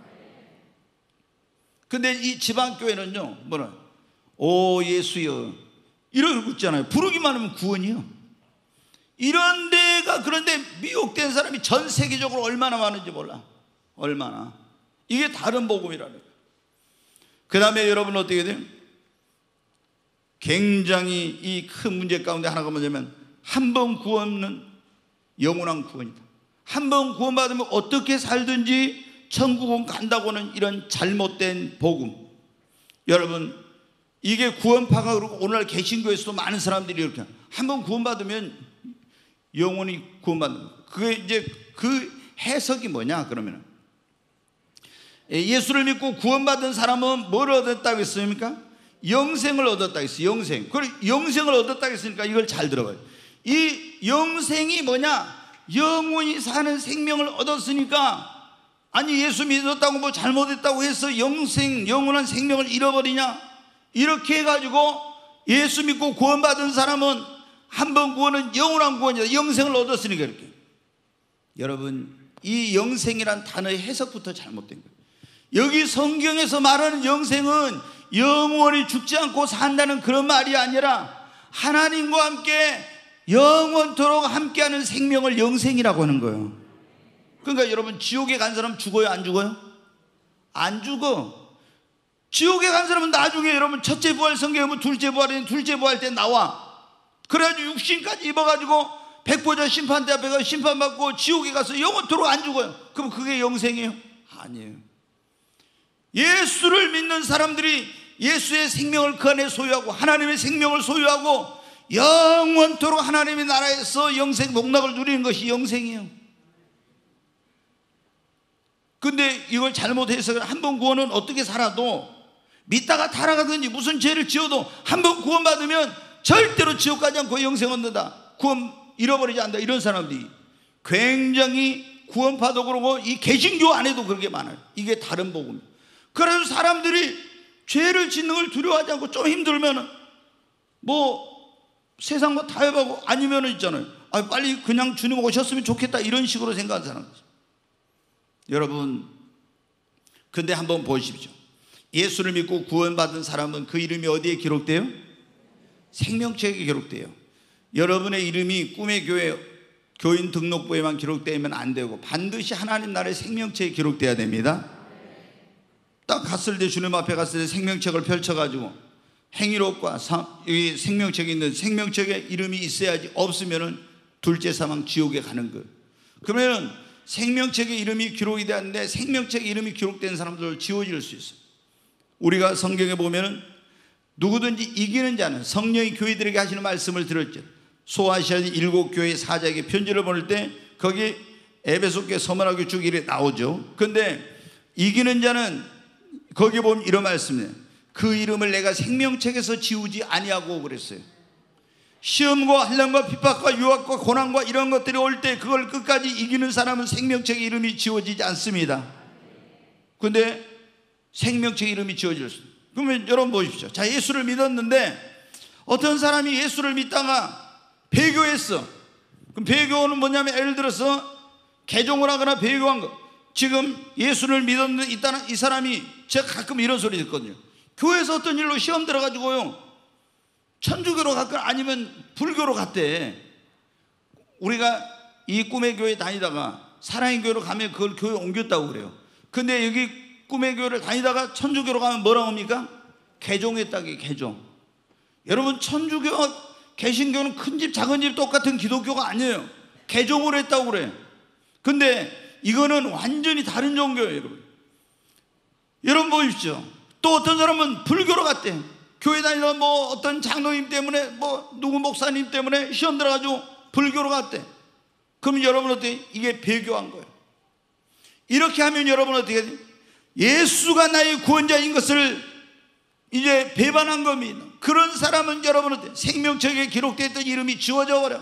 근데 이 지방교회는요 뭐라 오 예수여 이러고 있잖아요. 부르기만 하면 구원이요. 이런 데가, 그런데 미혹된 사람이 전 세계적으로 얼마나 많은지 몰라. 얼마나. 이게 다른 복음이라는 거예요. 그 다음에 여러분 어떻게 돼요? 굉장히 이 큰 문제 가운데 하나가 뭐냐면 한 번 구원은 영원한 구원이다. 한 번 구원받으면 어떻게 살든지 천국은 간다고는 이런 잘못된 복음. 여러분, 이게 구원파가 그러고 오늘날 개신교에서도 많은 사람들이 이렇게 한 번 구원받으면 영원히 구원받는 거예요. 그게 이제 그 해석이 뭐냐 그러면, 예수를 믿고 구원받은 사람은 뭘 얻었다고 했습니까? 영생을 얻었다고 했어요. 영생. 그걸 영생을 얻었다고 했으니까 이걸 잘 들어봐요. 이 영생이 뭐냐? 영원히 사는 생명을 얻었으니까, 아니 예수 믿었다고 뭐 잘못했다고 해서 영생, 영원한 생명을 잃어버리냐? 이렇게 해가지고 예수 믿고 구원받은 사람은 한 번 구원은 영원한 구원이다. 영생을 얻었으니까 이렇게. 여러분, 이 영생이란 단어의 해석부터 잘못된 거예요. 여기 성경에서 말하는 영생은 영원히 죽지 않고 산다는 그런 말이 아니라 하나님과 함께 영원토록 함께하는 생명을 영생이라고 하는 거예요. 그러니까 여러분, 지옥에 간 사람 죽어요? 안 죽어요? 안 죽어. 지옥에 간 사람은 나중에 여러분 첫째 부활 성경에 둘째 부활에 둘째 부활 때 나와. 그래가지고 육신까지 입어가지고 백보자 심판대 앞에 가서 심판받고 지옥에 가서 영원토록 안 죽어요. 그럼 그게 영생이에요? 아니에요. 예수를 믿는 사람들이 예수의 생명을 그 안에 소유하고 하나님의 생명을 소유하고 영원토록 하나님의 나라에서 영생 복락을 누리는 것이 영생이에요. 근데 이걸 잘못해서 한 번 구원은 어떻게 살아도 믿다가 타락하든지 무슨 죄를 지어도 한 번 구원받으면 절대로 지옥 가지 않고 영생 얻는다, 구원 잃어버리지 않는다, 이런 사람들이 굉장히 구원파도 그러고 이 개신교 안에도 그렇게 많아요. 이게 다른 복음이에요. 그래서 사람들이 죄를 짓는 걸 두려워하지 않고 좀 힘들면 뭐 세상 뭐 다 해보고 아니면 있잖아요, 아, 빨리 그냥 주님 오셨으면 좋겠다, 이런 식으로 생각하는 사람들. 여러분, 근데 한번 보십시오. 예수를 믿고 구원받은 사람은 그 이름이 어디에 기록돼요? 생명책에 기록돼요. 여러분의 이름이 꿈의 교회 교인 등록부에만 기록되면 안 되고 반드시 하나님 나라의 생명책에 기록돼야 됩니다. 딱 갔을 때, 주님 앞에 갔을 때 생명책을 펼쳐가지고 행위록과 이 생명책에 있는 생명책에 이름이 있어야지, 없으면은 둘째 사망 지옥에 가는 거예요. 그러면 생명책에 이름이 기록이 되었는데 생명책에 이름이 기록된 사람들을 지워질 수 있어요. 우리가 성경에 보면은 누구든지 이기는 자는, 성령이 교회들에게 하시는 말씀을 들었죠. 소아시아 일곱 교회 사자에게 편지를 보낼 때 거기 에베소교회 서머나교 주기에 나오죠. 근데 이기는 자는 거기 보면 이런 말씀이에요. 그 이름을 내가 생명책에서 지우지 아니하고 그랬어요. 시험과 환난과 핍박과 유혹과 고난과 이런 것들이 올 때 그걸 끝까지 이기는 사람은 생명책의 이름이 지워지지 않습니다. 근데 생명책의 이름이 지워질 수 있어요. 그러면 여러분 보십시오. 자, 예수를 믿었는데 어떤 사람이 예수를 믿다가 배교했어. 그럼 배교는 뭐냐면, 예를 들어서 개종을 하거나 배교한 거. 지금 예수를 믿었는데 있다는 이 사람이, 제가 가끔 이런 소리 듣거든요. 교회에서 어떤 일로 시험 들어가지고요, 천주교로 갔거나 아니면 불교로 갔대. 우리가 이 꿈의 교회 다니다가 사랑의 교회로 가면 그걸 교회 옮겼다고 그래요. 근데 여기 꿈의 교회를 다니다가 천주교로 가면 뭐라고 합니까? 개종했다기, 개종. 여러분, 천주교와 개신교는 큰 집 작은 집 똑같은 기독교가 아니에요. 개종을 했다고 그래. 근데 이거는 완전히 다른 종교예요. 여러분, 여러분 보십시오. 또 어떤 사람은 불교로 갔대. 교회 다니다가 뭐 어떤 장로님 때문에, 뭐 누구 목사님 때문에 시험 들어가지고 불교로 갔대. 그럼 여러분 어떻게? 이게 배교한 거예요. 이렇게 하면 여러분 어떻게 해야 돼요? 예수가 나의 구원자인 것을 이제 배반한 겁니다. 그런 사람은 여러분한테 생명책에 기록됐던 이름이 지워져 버려.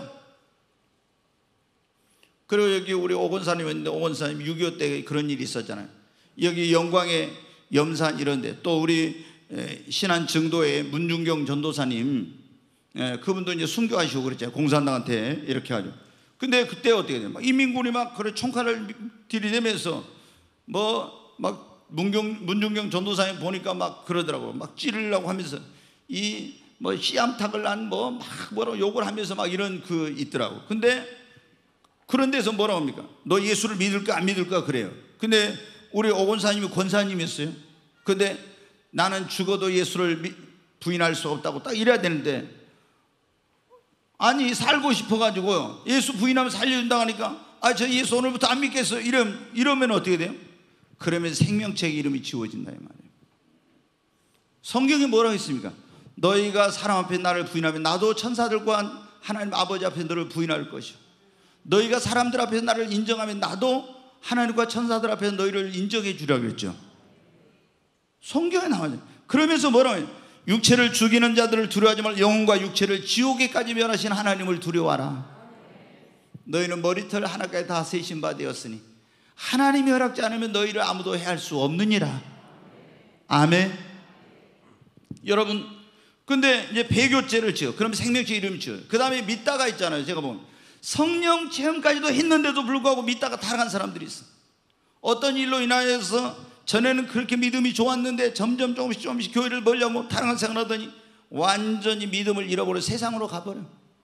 그리고 여기 우리 오건사님 있는데, 오건사님 육이오 때 그런 일이 있었잖아요. 여기 영광의 염산 이런데, 또 우리 신안 증도의 문중경 전도사님, 그분도 이제 순교하시고 그랬잖아요. 공산당한테 이렇게 하죠. 근데 그때 어떻게 돼요? 인민군이 막 그래 총칼을 들이대면서 뭐막 문경, 문중경 전도사님 보니까 막 그러더라고요. 막 찌르려고 하면서 이 뭐 씨암탉을 난 뭐 막 뭐라고 욕을 하면서 막 이런 그 있더라고. 근데 그런 데서 뭐라고 합니까? 너 예수를 믿을까 안 믿을까 그래요. 근데 우리 오건사님이 권사님이었어요. 근데 나는 죽어도 예수를 부인할 수 없다고 딱 이래야 되는데 아니 살고 싶어가지고 예수 부인하면 살려준다고 하니까 아, 저 예수 오늘부터 안 믿겠어 이러면, 이러면 어떻게 돼요? 그러면 생명책의 이름이 지워진다 이 말이에요. 성경에 뭐라고 했습니까? 너희가 사람 앞에 나를 부인하면 나도 천사들과 하나님 아버지 앞에 너를 부인할 것이요, 너희가 사람들 앞에서 나를 인정하면 나도 하나님과 천사들 앞에서 너희를 인정해 주라고 그랬죠. 성경에 나와요. 그러면서 뭐라고 해요? 육체를 죽이는 자들을 두려워하지 말고 영혼과 육체를 지옥에까지 멸하신 하나님을 두려워하라. 너희는 머리털 하나까지 다 세신 바 되었으니 하나님이 허락지 않으면 너희를 아무도 해할 수 없느니라. 아멘. 여러분, 근데 이제 배교죄를 지어. 그럼 생명체 이름을 지어요. 그 다음에 믿다가 있잖아요. 제가 보면 성령 체험까지도 했는데도 불구하고 믿다가 타락한 사람들이 있어. 어떤 일로 인하여서 전에는 그렇게 믿음이 좋았는데 점점 조금씩 조금씩 교회를 멀려고 타락한 생각을 하더니 완전히 믿음을 잃어버려 세상으로 가버려.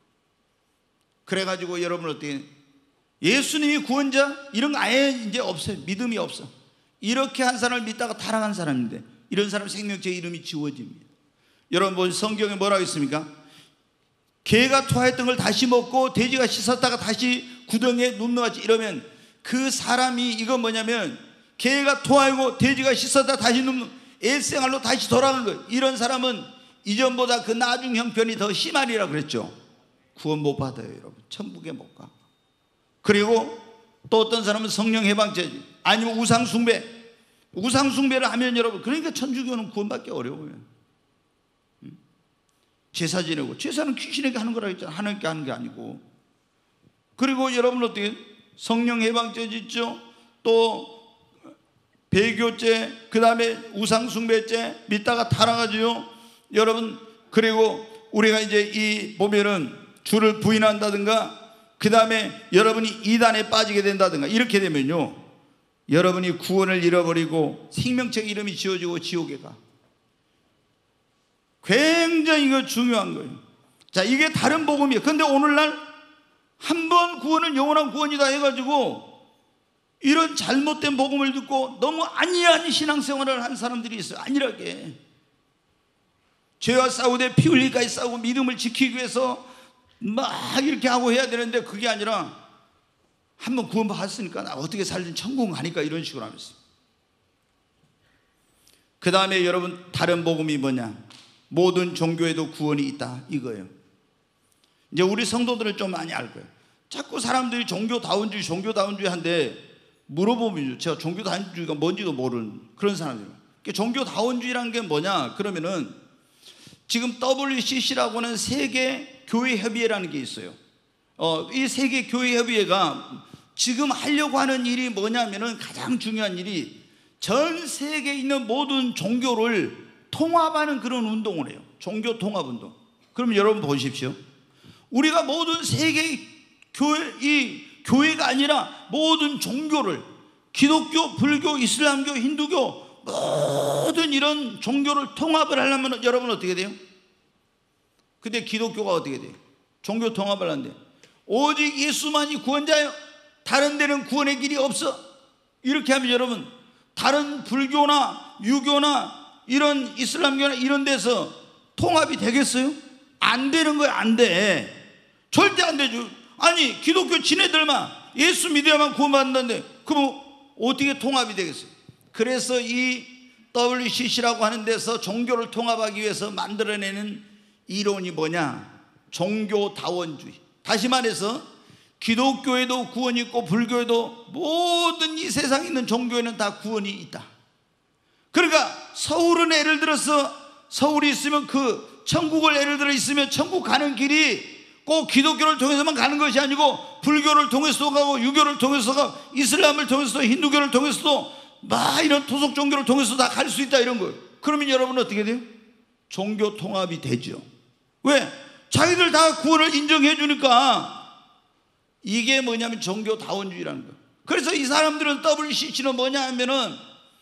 그래가지고 여러분 어떻게, 예수님이 구원자 이런 거 아예 이제 없어요. 믿음이 없어. 이렇게 한 사람을 믿다가 타락한 사람인데 이런 사람 생명체 이름이 지워집니다. 여러분 성경에 뭐라고 있습니까? 개가 토하였던 걸 다시 먹고 돼지가 씻었다가 다시 구덩이에 눕는같이 이러면 그 사람이, 이건 뭐냐면 개가 토하고 돼지가 씻었다 다시 눕는 옛생활로 다시 돌아가는 거예요. 이런 사람은 이전보다 그 나중 형편이 더 심하리라 그랬죠. 구원 못 받아요 여러분. 천국에 못 가. 그리고 또 어떤 사람은 성령 해방죄지, 아니면 우상 숭배. 우상 숭배를 하면 여러분, 그러니까 천주교는 구원받기 어려워요. 제사 지내고, 제사는 귀신에게 하는 거라고 했잖아요. 하나님께 하는 게 아니고. 그리고 여러분 어떻게 성령 해방죄 짓죠. 또 배교죄, 그 다음에 우상숭배죄, 믿다가 타락하죠 여러분. 그리고 우리가 이제 이 보면은 주를 부인한다든가, 그 다음에 여러분이 이단에 빠지게 된다든가, 이렇게 되면요 여러분이 구원을 잃어버리고 생명책 이름이 지워지고 지옥에 가. 굉장히 이거 중요한 거예요. 자, 이게 다른 복음이에요. 근데 오늘날 한 번 구원은 영원한 구원이다 해가지고 이런 잘못된 복음을 듣고 너무 안이한 신앙생활을 한 사람들이 있어요. 안일하게 죄와 싸우되 피 흘리기까지 싸우고 믿음을 지키기 위해서 막 이렇게 하고 해야 되는데, 그게 아니라 한 번 구원 받았으니까 나 어떻게 살든 천국 가니까 이런 식으로 하면서. 그 다음에 여러분 다른 복음이 뭐냐? 모든 종교에도 구원이 있다 이거예요. 이제 우리 성도들은 좀 많이 알 거예요. 자꾸 사람들이 종교다운주의 종교다운주의 한데 물어보면 제가 종교다운주의가 뭔지도 모르는 그런 사람들이에요. 종교다운주의라는 게 뭐냐 그러면은, 지금 더블유씨씨라고 하는 세계교회협의회라는 게 있어요. 어, 이 세계교회협의회가 지금 하려고 하는 일이 뭐냐면은, 가장 중요한 일이 전 세계에 있는 모든 종교를 통합하는 그런 운동을 해요. 종교 통합 운동. 그럼 여러분 보십시오. 우리가 모든 세계 교회, 이 교회가 아니라 모든 종교를, 기독교, 불교, 이슬람교, 힌두교 모든 이런 종교를 통합을 하려면 여러분 어떻게 돼요? 근데 기독교가 어떻게 돼요? 종교 통합을 하는데 오직 예수만이 구원자예요. 다른 데는 구원의 길이 없어. 이렇게 하면 여러분, 다른 불교나 유교나 이런 이슬람교나 이런 데서 통합이 되겠어요? 안 되는 거예요. 안 돼. 절대 안 되죠. 아니 기독교 지네들만 예수 믿어야만 구원받는다는데 그럼 어떻게 통합이 되겠어요? 그래서 이 더블유씨씨라고 하는 데서 종교를 통합하기 위해서 만들어내는 이론이 뭐냐? 종교다원주의. 다시 말해서 기독교에도 구원이 있고 불교에도 모든 이 세상에 있는 종교에는 다 구원이 있다. 그러니까 서울은 예를 들어서 서울이 있으면 그 천국을 예를 들어 있으면 천국 가는 길이 꼭 기독교를 통해서만 가는 것이 아니고 불교를 통해서도 가고 유교를 통해서도 가고 이슬람을 통해서도 힌두교를 통해서도 막 이런 토속 종교를 통해서 다 갈 수 있다 이런 거예요. 그러면 여러분은 어떻게 돼요? 종교 통합이 되죠. 왜? 자기들 다 구원을 인정해 주니까. 이게 뭐냐면 종교다원주의라는 거예요. 그래서 이 사람들은 더블유씨씨는 뭐냐 하면은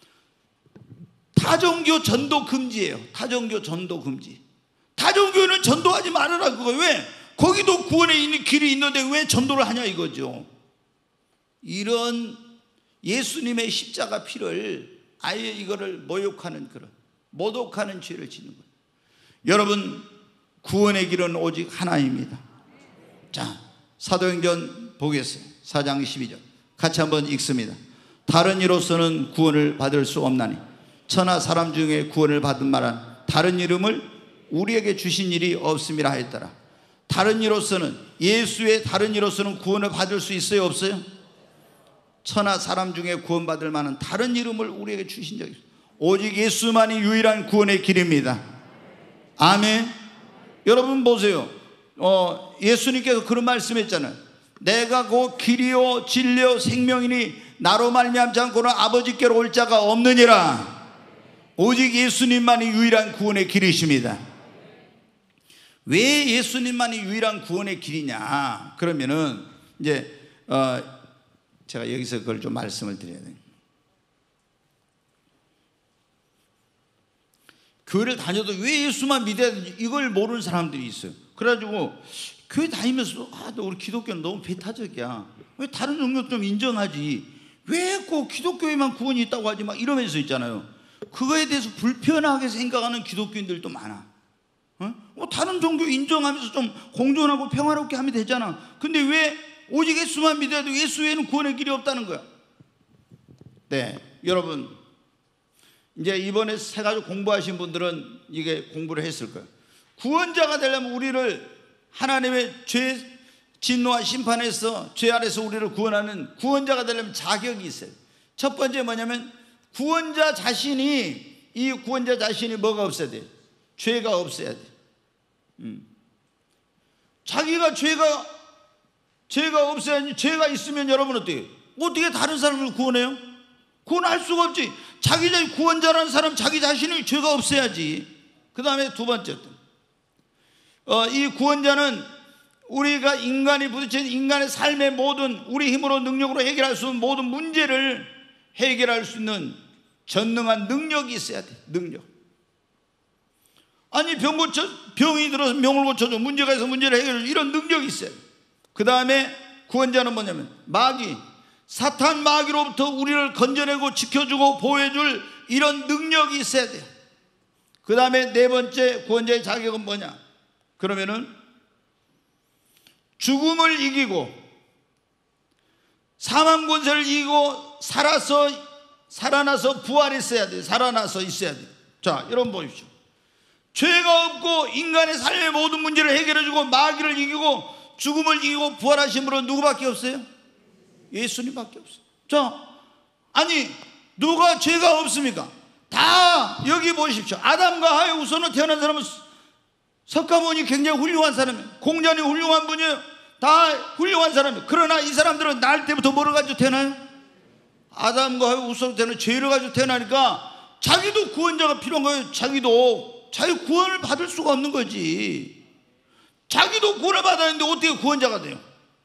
타종교 전도 금지예요. 타종교 전도 금지. 타종교는 전도하지 말아라 그거예요. 왜? 거기도 구원에 있는 길이 있는데 왜 전도를 하냐 이거죠. 이런 예수님의 십자가 피를 아예 이거를 모욕하는 그런 모독하는 죄를 지는 거예요. 여러분 구원의 길은 오직 하나입니다. 자, 사도행전 보겠어요. 사 장 십이 절 같이 한번 읽습니다. 다른 이로서는 구원을 받을 수 없나니 천하 사람 중에 구원을 받은 말한 다른 이름을 우리에게 주신 일이 없음이라 하였더라. 다른 이로서는, 예수의 다른 이로서는 구원을 받을 수 있어요, 없어요? 천하 사람 중에 구원받을 만한 다른 이름을 우리에게 주신 적이 없어요. 오직 예수만이 유일한 구원의 길입니다. 아멘. 여러분 보세요. 어, 예수님께서 그런 말씀했잖아요. 내가 곧 길이요 진리요 생명이니 나로 말미암지 않고는 아버지께로 올 자가 없느니라. 오직 예수님만이 유일한 구원의 길이십니다. 왜 예수님만이 유일한 구원의 길이냐? 그러면은 이제 어, 제가 여기서 그걸 좀 말씀을 드려야 돼요. 교회를 다녀도 왜 예수만 믿어야 되는지 이걸 모르는 사람들이 있어요. 그래가지고 교회 다니면서 아, 너 우리 기독교는 너무 배타적이야. 왜 다른 종교 좀 인정하지? 왜 꼭 기독교에만 구원이 있다고 하지? 막 이러면서 있잖아요. 그거에 대해서 불편하게 생각하는 기독교인들도 많아. 어? 뭐 다른 종교 인정하면서 좀 공존하고 평화롭게 하면 되잖아. 근데 왜 오직 예수만 믿어도 예수 외에는 구원의 길이 없다는 거야? 네, 여러분 이제 이번에 세 가지 공부하신 분들은 이게 공부를 했을 거예요. 구원자가 되려면 우리를 하나님의 죄 진노와 심판에서 죄 아래서 우리를 구원하는 구원자가 되려면 자격이 있어요. 첫 번째 뭐냐면 구원자 자신이, 이 구원자 자신이 뭐가 없어야 돼요? 죄가 없어야 돼. 음. 자기가 죄가 죄가 없어야지. 죄가 있으면 여러분 어때요? 어떻게 다른 사람을 구원해요? 구원할 수가 없지. 자기 자신, 구원자라는 사람 자기 자신이 죄가 없어야지. 그 다음에 두 번째, 어, 이 구원자는 우리가 인간이 부딪힌 인간의 삶의 모든 우리 힘으로 능력으로 해결할 수 있는 모든 문제를 해결할 수 있는 전능한 능력이 있어야 돼. 능력. 아니 병 고쳐, 병이 들어서 병을 고쳐줘, 문제가 있어서 문제를 해결해, 이런 능력이 있어요. 그 다음에 구원자는 뭐냐면 마귀, 사탄 마귀로부터 우리를 건져내고 지켜주고 보호해줄 이런 능력이 있어야 돼요. 그 다음에 네 번째 구원자의 자격은 뭐냐? 그러면은 죽음을 이기고 사망 권세를 이기고 살아서 살아나서 부활했어야 돼요. 살아나서 있어야 돼요. 자, 여러분 보십시오. 죄가 없고 인간의 삶의 모든 문제를 해결해주고 마귀를 이기고 죽음을 이기고 부활하신 분은 누구밖에 없어요? 예수님밖에 없어요. 자, 아니 누가 죄가 없습니까? 다 여기 보십시오. 아담과 하에 우선은 태어난 사람은 석가모니 굉장히 훌륭한 사람이에요. 공자님 훌륭한 분이에요. 다 훌륭한 사람이에요. 그러나 이 사람들은 날 때부터 뭐를 가지고 태어나요? 아담과 하에 우선은 태어난 죄를 가지고 태어나니까 자기도 구원자가 필요한 거예요. 자기도 자기 구원을 받을 수가 없는 거지. 자기도 구원을 받아야 하는데 어떻게 구원자가 돼요?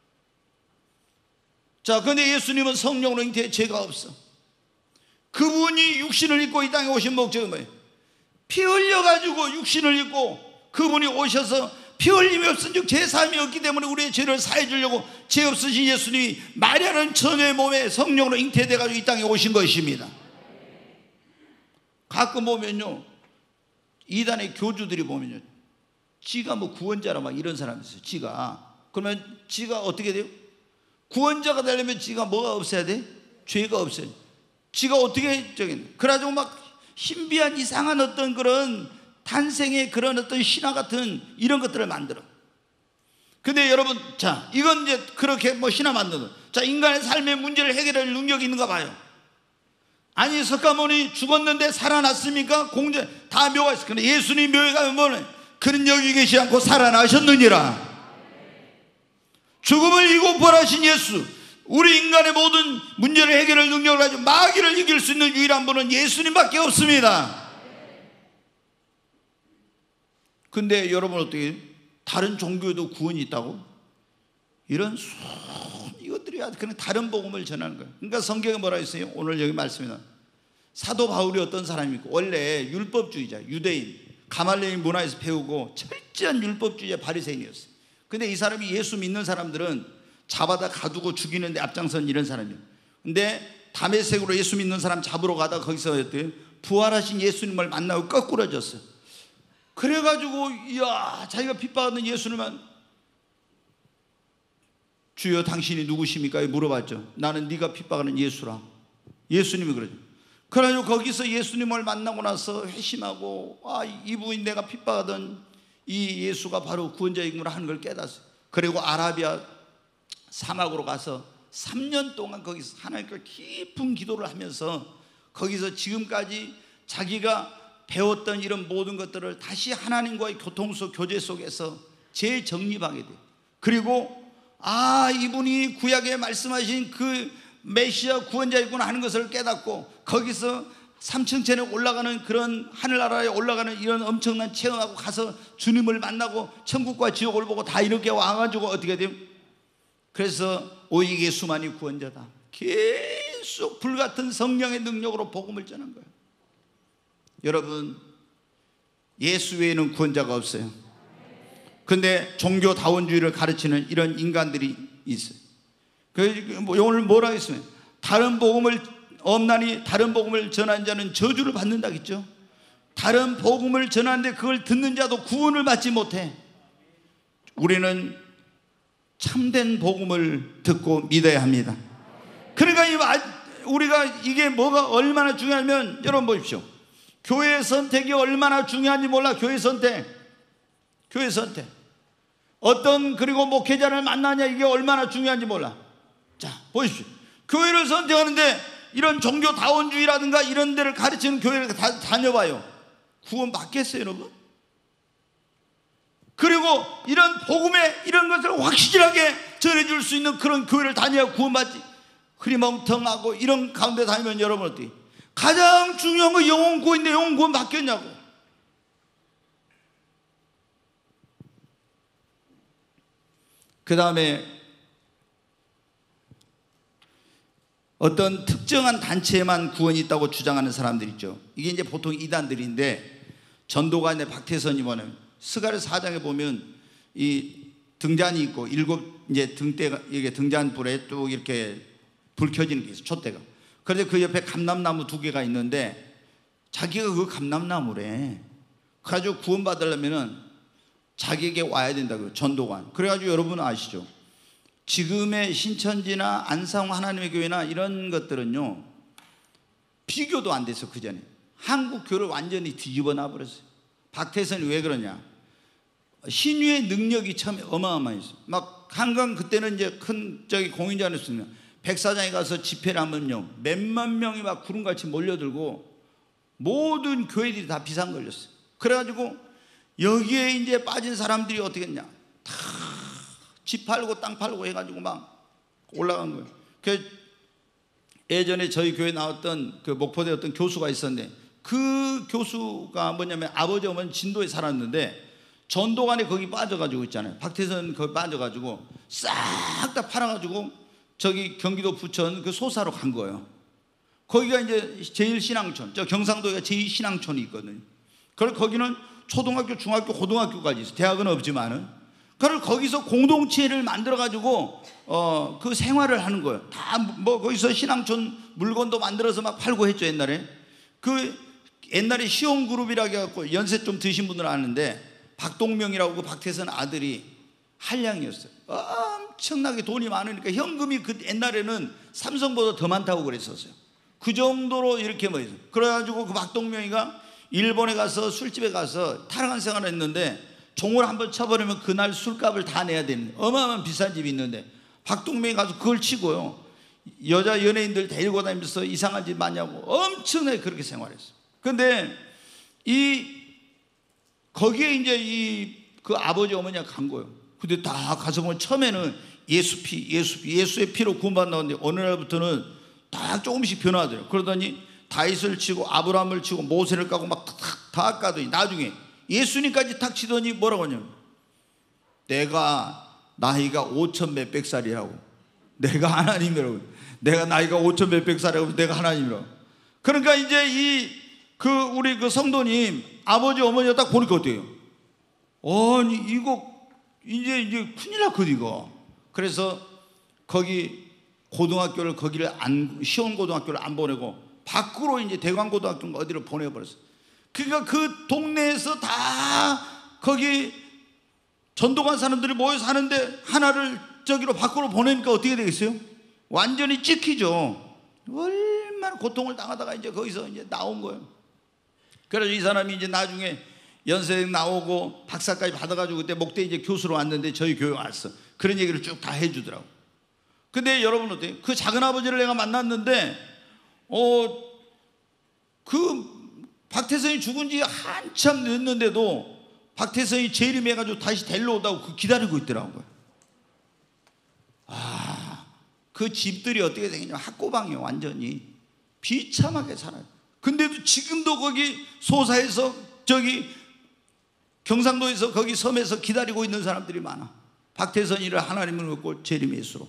자, 그런데 예수님은 성령으로 잉태해 죄가 없어. 그분이 육신을 입고 이 땅에 오신 목적은 뭐예요? 피 흘려가지고 육신을 입고 그분이 오셔서 피 흘림이 없은즉 죄사함이 없기 때문에 우리의 죄를 사해 주려고 죄 없으신 예수님이 마리아라는 처녀의 몸에 성령으로 잉태돼가지고 이 땅에 오신 것입니다. 가끔 보면요, 이단의 교주들이 보면요, 지가 뭐 구원자라 막 이런 사람이 있어요. 지가. 그러면 지가 어떻게 돼요? 구원자가 되려면 지가 뭐가 없어야 돼? 죄가 없어야 돼. 지가 어떻게 저기 그래가지고 막 신비한 이상한 어떤 그런 탄생의 그런 어떤 신화 같은 이런 것들을 만들어. 근데 여러분, 자, 이건 이제 그렇게 뭐 신화 만드는, 자, 인간의 삶의 문제를 해결할 능력이 있는가 봐요. 아니 석가모니 죽었는데 살아났습니까? 공제 다 묘가 있어. 근데 예수님 묘에 가면 뭐래? 그는 여기 계시지 않고 살아나셨느니라. 죽음을 이기고 부활하신 예수, 우리 인간의 모든 문제를 해결할 능력을 가지고 마귀를 이길 수 있는 유일한 분은 예수님밖에 없습니다. 근데 여러분 어떻게 다른 종교에도 구원이 있다고? 이런 수 이것들이 그냥 다른 복음을 전하는 거예요. 그러니까 성경에 뭐라 했어요? 오늘 여기 말씀이나 사도 바울이 어떤 사람입니까? 원래 율법주의자, 유대인, 가말리엘 문화에서 배우고 철저한 율법주의자 바리새인이었어요. 근데 이 사람이 예수 믿는 사람들은 잡아다 가두고 죽이는데 앞장선 이런 사람이에요. 근데 다메섹으로 예수 믿는 사람 잡으러 가다가 거기서 부활하신 예수님을 만나고 거꾸로 졌어요. 그래가지고 이야, 자기가 핍박하는 예수님만 주여 당신이 누구십니까? 물어봤죠. 나는 네가 핍박하는 예수라. 예수님이 그러죠. 그래가지고 거기서 예수님을 만나고 나서 회심하고, 아, 이분이 내가 핍박하던 이 예수가 바로 구원자이구나 하는 걸 깨닫어요. 그리고 아라비아 사막으로 가서 삼 년 동안 거기서 하나님께 깊은 기도를 하면서 거기서 지금까지 자기가 배웠던 이런 모든 것들을 다시 하나님과의 교통소 교제 속에서 재정립하게 돼요. 그리고 아, 이분이 구약에 말씀하신 그 메시아 구원자이구나 하는 것을 깨닫고 거기서 삼층천에 올라가는 그런 하늘나라에 올라가는 이런 엄청난 체험하고 가서 주님을 만나고 천국과 지옥을 보고 다 이렇게 와가지고 어떻게 돼요? 그래서 오직 예수만이 구원자다. 계속 불같은 성령의 능력으로 복음을 전한 거예요. 여러분, 예수 외에는 구원자가 없어요. 근데 종교다원주의를 가르치는 이런 인간들이 있어요. 그래서 오늘 뭐라 했으면 다른 복음을 없나니 다른 복음을 전한 자는 저주를 받는다겠죠. 다른 복음을 전하는데 그걸 듣는 자도 구원을 받지 못해. 우리는 참된 복음을 듣고 믿어야 합니다. 그러니까 우리가 이게 뭐가 얼마나 중요하면, 여러분 보십시오. 교회 선택이 얼마나 중요한지 몰라. 교회 선택, 교회 선택. 어떤 그리고 목회자를 만나냐, 이게 얼마나 중요한지 몰라. 자, 보십시오. 교회를 선택하는데 이런 종교다원주의라든가 이런 데를 가르치는 교회를 다, 다녀봐요. 구원 받겠어요, 여러분? 그리고 이런 복음에 이런 것을 확실하게 전해줄 수 있는 그런 교회를 다녀야 구원받지. 흐리멍텅하고 이런 가운데 다니면 여러분 어떻게? 가장 중요한 건 영혼 구원인데 영혼 구원 받겠냐고. 그 다음에 어떤 특정한 단체에만 구원이 있다고 주장하는 사람들 있죠. 이게 이제 보통 이단들인데, 전도관의 박태선이 뭐냐면 스가랴 사 장에 보면 이 등잔이 있고 일곱 이제 등대가 이게 등잔불에 또 이렇게 불 켜지는 게 있어, 촛대가. 그런데 그 옆에 감람나무 두 개가 있는데 자기가 그 감람나무래. 그래가지고 구원받으려면은 자기에게 와야 된다고요, 전도관. 그래가지고 여러분 아시죠? 지금의 신천지나 안상 하나님의 교회나 이런 것들은요, 비교도 안 돼서 그 전에 한국 교를 완전히 뒤집어 놔버렸어요. 박태선이 왜 그러냐? 신유의 능력이 처음에 어마어마했어요. 막 한강 그때는 이제 큰 저기 공연장이었으면 백사장에 가서 집회를 하면요, 몇만 명이 막 구름같이 몰려들고 모든 교회들이 다 비상 걸렸어요. 그래가지고 여기에 이제 빠진 사람들이 어떻게 했냐? 다 집 팔고 땅 팔고 해가지고 막 올라간 거예요. 그 예전에 저희 교회 나왔던 그 목포대 어떤 교수가 있었는데, 그 교수가 뭐냐면 아버지 어머니 진도에 살았는데 전도관에 거기 빠져가지고 있잖아요. 박태선 거기 빠져가지고 싹 다 팔아가지고 저기 경기도 부천 그 소사로 간 거예요. 거기가 이제 제일 신앙촌, 저 경상도가 제일 신앙촌이 있거든요. 그래서 거기는 초등학교, 중학교, 고등학교까지 있어요. 대학은 없지만은. 그래서 거기서 공동체를 만들어가지고 어, 그 생활을 하는 거예요. 다 뭐 거기서 신앙촌 물건도 만들어서 막 팔고 했죠, 옛날에. 그 옛날에 시온그룹이라고 해갖고 연세 좀 드신 분들은 아는데, 박동명이라고 그 박태선 아들이 한량이었어요. 엄청나게 돈이 많으니까 현금이 그 옛날에는 삼성보다 더 많다고 그랬었어요. 그 정도로 이렇게 뭐 있어요. 그래가지고 그 박동명이가 일본에 가서 술집에 가서 타락한 생활을 했는데, 종을 한번 쳐버리면 그날 술값을 다 내야 되는 어마어마한 비싼 집이 있는데, 박동명이 가서 그걸 치고요, 여자 연예인들 데리고 다니면서 이상한 짓 많이 하고 엄청나게 그렇게 생활했어요. 근데 이 거기에 이제 이 그 아버지 어머니가 간 거예요. 근데 다 가서 보면 처음에는 예수 피, 예수 피, 예수의 피로 구원받는다는데 어느 날부터는 다 조금씩 변화하더래요. 그러더니 다윗을 치고 아브라함을 치고 모세를 까고 막 다 까더니 나중에 예수님까지 탁 치더니 뭐라고 하냐면, 내가 나이가 오천 몇백 살이라고, 내가 하나님이라고, 내가 나이가 오천 몇백 살이라고, 내가 하나님이라고. 그러니까 이제 이 그 우리 그 성도님 아버지 어머니가 딱 보니까 어때요? 아니 이거 이제 이제 큰일 났거든 이거. 그래서 거기 고등학교를 거기를 안, 시온고등학교를 안 보내고 밖으로 이제 대광고등학교 어디로 보내버렸어. 그러니까 그 동네에서 다 거기 전도관 사람들이 모여서 하는데 하나를 저기로 밖으로 보내니까 어떻게 되겠어요? 완전히 찍히죠. 얼마나 고통을 당하다가 이제 거기서 이제 나온 거예요. 그래서 이 사람이 이제 나중에 연세대 나오고 박사까지 받아가지고 그때 목대 이제 교수로 왔는데 저희 교회 왔어. 그런 얘기를 쭉 다 해주더라고. 근데 여러분 어때요? 그 작은 아버지를 내가 만났는데, 어, 그 박태선이 죽은 지 한참 됐는데도 박태선이 재림해가지고 다시 데려오다고 그 기다리고 있더라고요. 아, 그 집들이 어떻게 생겼냐면 학고방이에요. 완전히 비참하게 살아요. 근데도 지금도 거기 소사에서 저기 경상도에서 거기 섬에서 기다리고 있는 사람들이 많아. 박태선이를 하나님을 믿고 재림 예수로.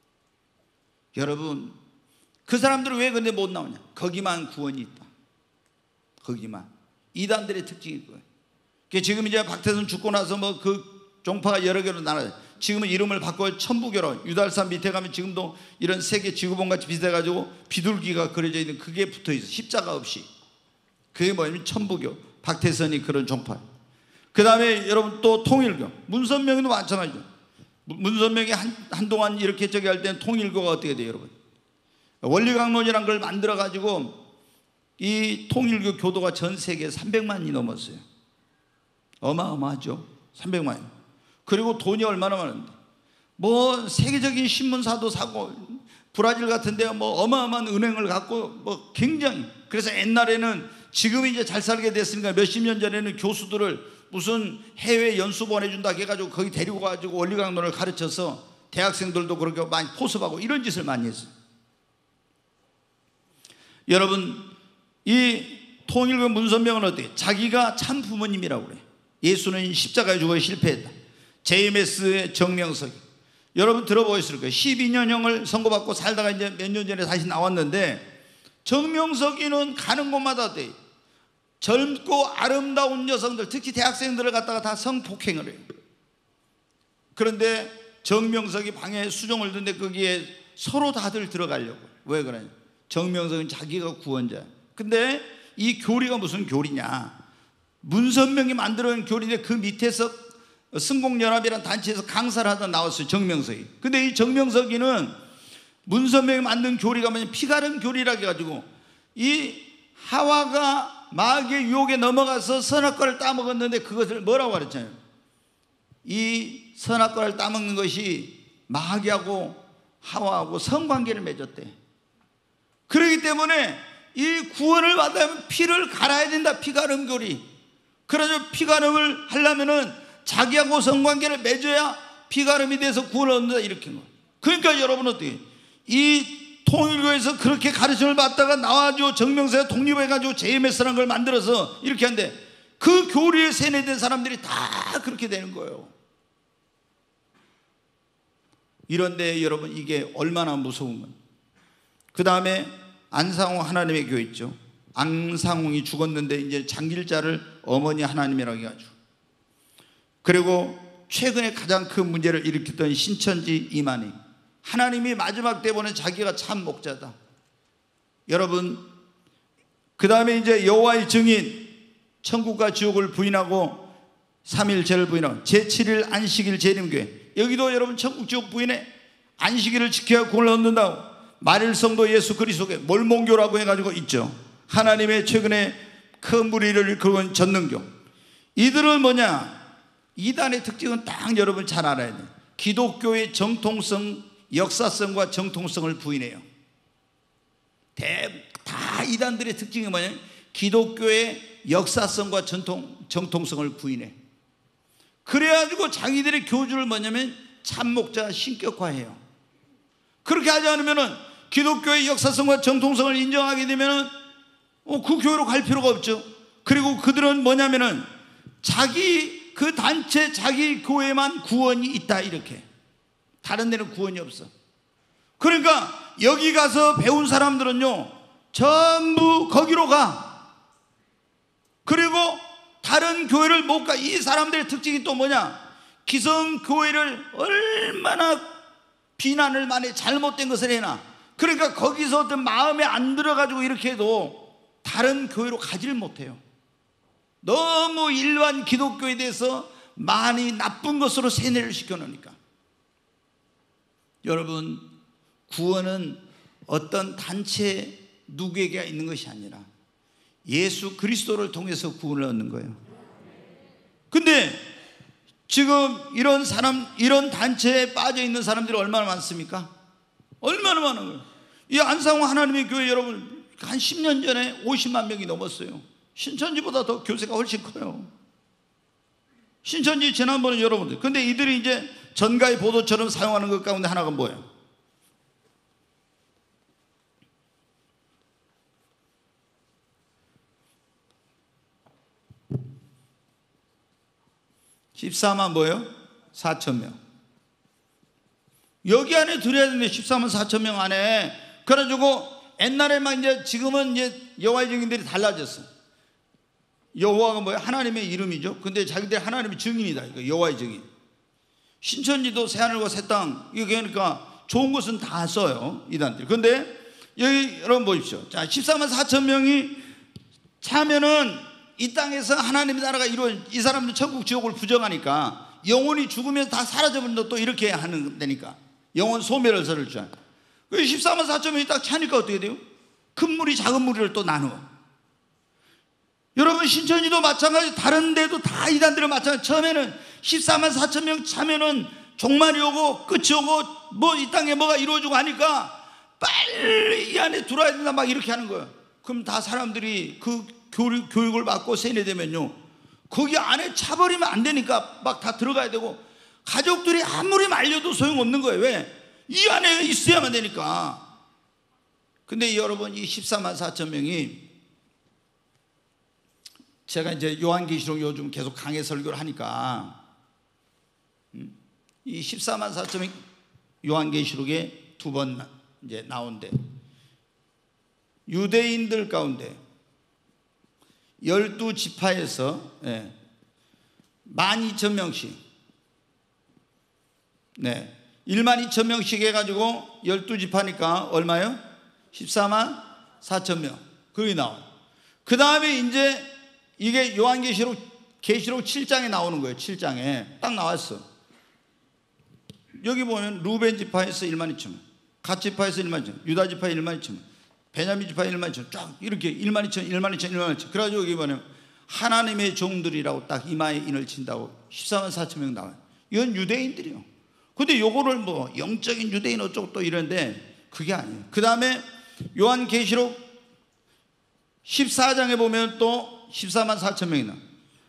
여러분, 그 사람들은 왜 근데 못 나오냐? 거기만 구원이 있다. 거기만. 이단들의 특징이 그거예요. 지금 이제 박태선 죽고 나서 뭐 그 종파가 여러 개로 나눠요. 지금은 이름을 바꿔 천부교로. 유달산 밑에 가면 지금도 이런 세계 지구본 같이 비슷해가지고 비둘기가 그려져 있는 그게 붙어 있어. 십자가 없이. 그게 뭐냐면 천부교. 박태선이 그런 종파예요. 그 다음에 여러분 또 통일교. 문선명도 마찬가지죠. 문선명이 한, 한동안 이렇게 저기 할 때는 통일교가 어떻게 돼요, 여러분? 원리강론이라는 걸 만들어가지고 이 통일교 교도가 전 세계에 삼백만이 넘었어요. 어마어마하죠. 삼백만이. 그리고 돈이 얼마나 많은데. 뭐 세계적인 신문사도 사고, 브라질 같은 데 뭐 어마어마한 은행을 갖고 뭐 굉장히. 그래서 옛날에는 지금 이제 잘 살게 됐으니까 몇십 년 전에는 교수들을 무슨 해외 연수 보내준다 해가지고 거기 데리고 가지고 원리강론을 가르쳐서 대학생들도 그렇게 많이 포섭하고 이런 짓을 많이 했어요. 여러분, 이 통일교 문선명은 어때요? 자기가 참 부모님이라고 그래요. 예수는 십자가에 죽어 실패했다. 제이엠에스의 정명석이. 여러분 들어보셨을 거예요. 십이 년형을 선고받고 살다가 이제 몇 년 전에 다시 나왔는데, 정명석이는 가는 곳마다 어때요? 젊고 아름다운 여성들, 특히 대학생들을 갖다가 다 성폭행을 해요. 그런데 정명석이 방에 수종을 둔데 거기에 서로 다들 들어가려고. 왜 그러냐? 정명석은 자기가 구원자야. 근데 이 교리가 무슨 교리냐? 문선명이 만들어낸 교리인데 그 밑에서 승공연합이라는 단체에서 강사를 하다 나왔어요, 정명석이. 근데 이 정명석이는 문선명이 만든 교리가 뭐냐면 피가름 교리라 해가지고 이 하와가 마귀의 유혹에 넘어가서 선악과를 따먹었는데 그것을 뭐라고 가르쳐요? 이 선악과를 따먹는 것이 마귀하고 하와하고 성관계를 맺었대. 그렇기 때문에 이 구원을 받으면 피를 갈아야 된다. 피가름 교리. 그래서 피가름을 하려면은 자기하고 성관계를 맺어야 피가름이 돼서 구원을 얻는다, 이렇게 한 거예요. 그러니까 여러분 어떻게 이 통일교에서 그렇게 가르침을 받다가 나와가지고 정명석이 독립해가지고 제이엠에스라는 걸 만들어서 이렇게 하는데 그 교리에 세뇌된 사람들이 다 그렇게 되는 거예요. 이런데 여러분 이게 얼마나 무서운 거예요. 그 다음에 안상홍 하나님의 교회 있죠. 안상홍이 죽었는데 이제 장길자를 어머니 하나님이라고 해가지고. 그리고 최근에 가장 큰 문제를 일으켰던 신천지 이만희. 하나님이 마지막 때 보낸 자기가 참 목자다. 여러분, 그 다음에 이제 여호와의 증인, 천국과 지옥을 부인하고 삼일체를 부인하고 제칠일 안식일 재림교회. 여기도 여러분 천국 지옥 부인해. 안식일을 지켜야 구원을 얻는다고. 만일성도 예수 그리스도의 몰몬교라고 해가지고 있죠. 하나님의 최근에 큰 무리를 일컬은 전능교. 이들은 뭐냐? 이단의 특징은 딱 여러분 잘 알아야 돼요. 기독교의 정통성, 역사성과 정통성을 부인해요. 대, 다 이단들의 특징이 뭐냐면 기독교의 역사성과 전통, 정통성을 부인해. 그래가지고 자기들의 교주를 뭐냐면 참목자 신격화해요. 그렇게 하지 않으면은 기독교의 역사성과 정통성을 인정하게 되면은 어, 그 교회로 갈 필요가 없죠. 그리고 그들은 뭐냐면은 자기 그 단체 자기 교회만 구원이 있다, 이렇게. 다른 데는 구원이 없어. 그러니까 여기 가서 배운 사람들은요 전부 거기로 가. 그리고 다른 교회를 못 가. 이 사람들의 특징이 또 뭐냐? 기성교회를 얼마나 비난을 많이 잘못된 것을 해놔. 그러니까 거기서 어떤 마음에 안 들어가지고 이렇게 해도 다른 교회로 가지를 못해요. 너무 일반 기독교에 대해서 많이 나쁜 것으로 세뇌를 시켜놓으니까. 여러분, 구원은 어떤 단체 누구에게 있는 것이 아니라 예수 그리스도를 통해서 구원을 얻는 거예요. 근데 지금 이런 사람, 이런 단체에 빠져 있는 사람들이 얼마나 많습니까? 얼마나 많은 거예요. 이 안상호 하나님의 교회, 여러분, 한 십 년 전에 오십만 명이 넘었어요. 신천지보다 더 교세가 훨씬 커요. 신천지 지난번에 여러분들, 근데 이들이 이제 전가의 보도처럼 사용하는 것 가운데 하나가 뭐예요? 십사만 뭐예요? 사천 명. 여기 안에 들어야 되는데 십사만 사천 명 안에. 그래가지고 옛날에만 이제, 지금은 이제 여호와의 증인들이 달라졌어. 여호와가 뭐예요? 하나님의 이름이죠. 근데 자기들 하나님의 증인이다. 이거 여호와의 증인. 신천지도 새하늘과 새 땅, 이거 그러니까 좋은 것은 다 써요, 이단들. 근데 여기 여러분 보십시오. 자, 십사만 사천 명이 차면은 이 땅에서 하나님의 나라가 이루어, 이 사람들 천국 지옥을 부정하니까 영혼이 죽으면 다 사라져버린다. 또 이렇게 하는 데니까 영혼 소멸을 설을 줄 알아요. 그 십사만 사천 명이 딱 차니까 어떻게 돼요? 큰 무리 작은 무리를 또 나누어. 여러분, 신천지도 마찬가지, 다른 데도 다 이단들은 마찬가지. 처음에는 십사만 사천 명 차면은 종말이 오고 끝이 오고 뭐 이 땅에 뭐가 이루어지고 하니까 빨리 이 안에 들어와야 된다, 막 이렇게 하는 거예요. 그럼 다 사람들이 그 교육, 교육을 받고 세뇌되면요, 거기 안에 차버리면 안 되니까 막 다 들어가야 되고, 가족들이 아무리 말려도 소용없는 거예요. 왜? 이 안에 있어야만 되니까. 근데 여러분, 이 십사만 사천 명이, 제가 이제 요한계시록 요즘 계속 강해 설교를 하니까 이 십사만 사천 명 요한계시록에 두 번 이제 나온대. 유대인들 가운데 열두 지파에서 예, 만 이천 명씩, 네, 일만 이천 명씩 해가지고 열두 지파니까 얼마요? 십사만 사천 명. 그게 나와요. 그 다음에 이제 이게 요한계시록, 계시록 칠 장에 나오는 거예요. 칠 장에 딱 나왔어. 여기 보면 루벤 지파에서 일만 이천 명, 갓 지파에서 일만 이천 명, 유다 지파 일만 이천 명, 베냐민 지파 일만 이천 명, 쫙 이렇게 일만 이천, 일만 이천, 일만 이천. 그래가지고 여기 보면 하나님의 종들이라고 딱 이마에 인을 친다고 십사만 사천 명 나와요. 이건 유대인들이요. 근데 요거를 뭐 영적인 유대인 어쩌고 또 이런데 그게 아니에요. 그 다음에 요한계시록 십사 장에 보면 또 십사만 사천 명이 나와요.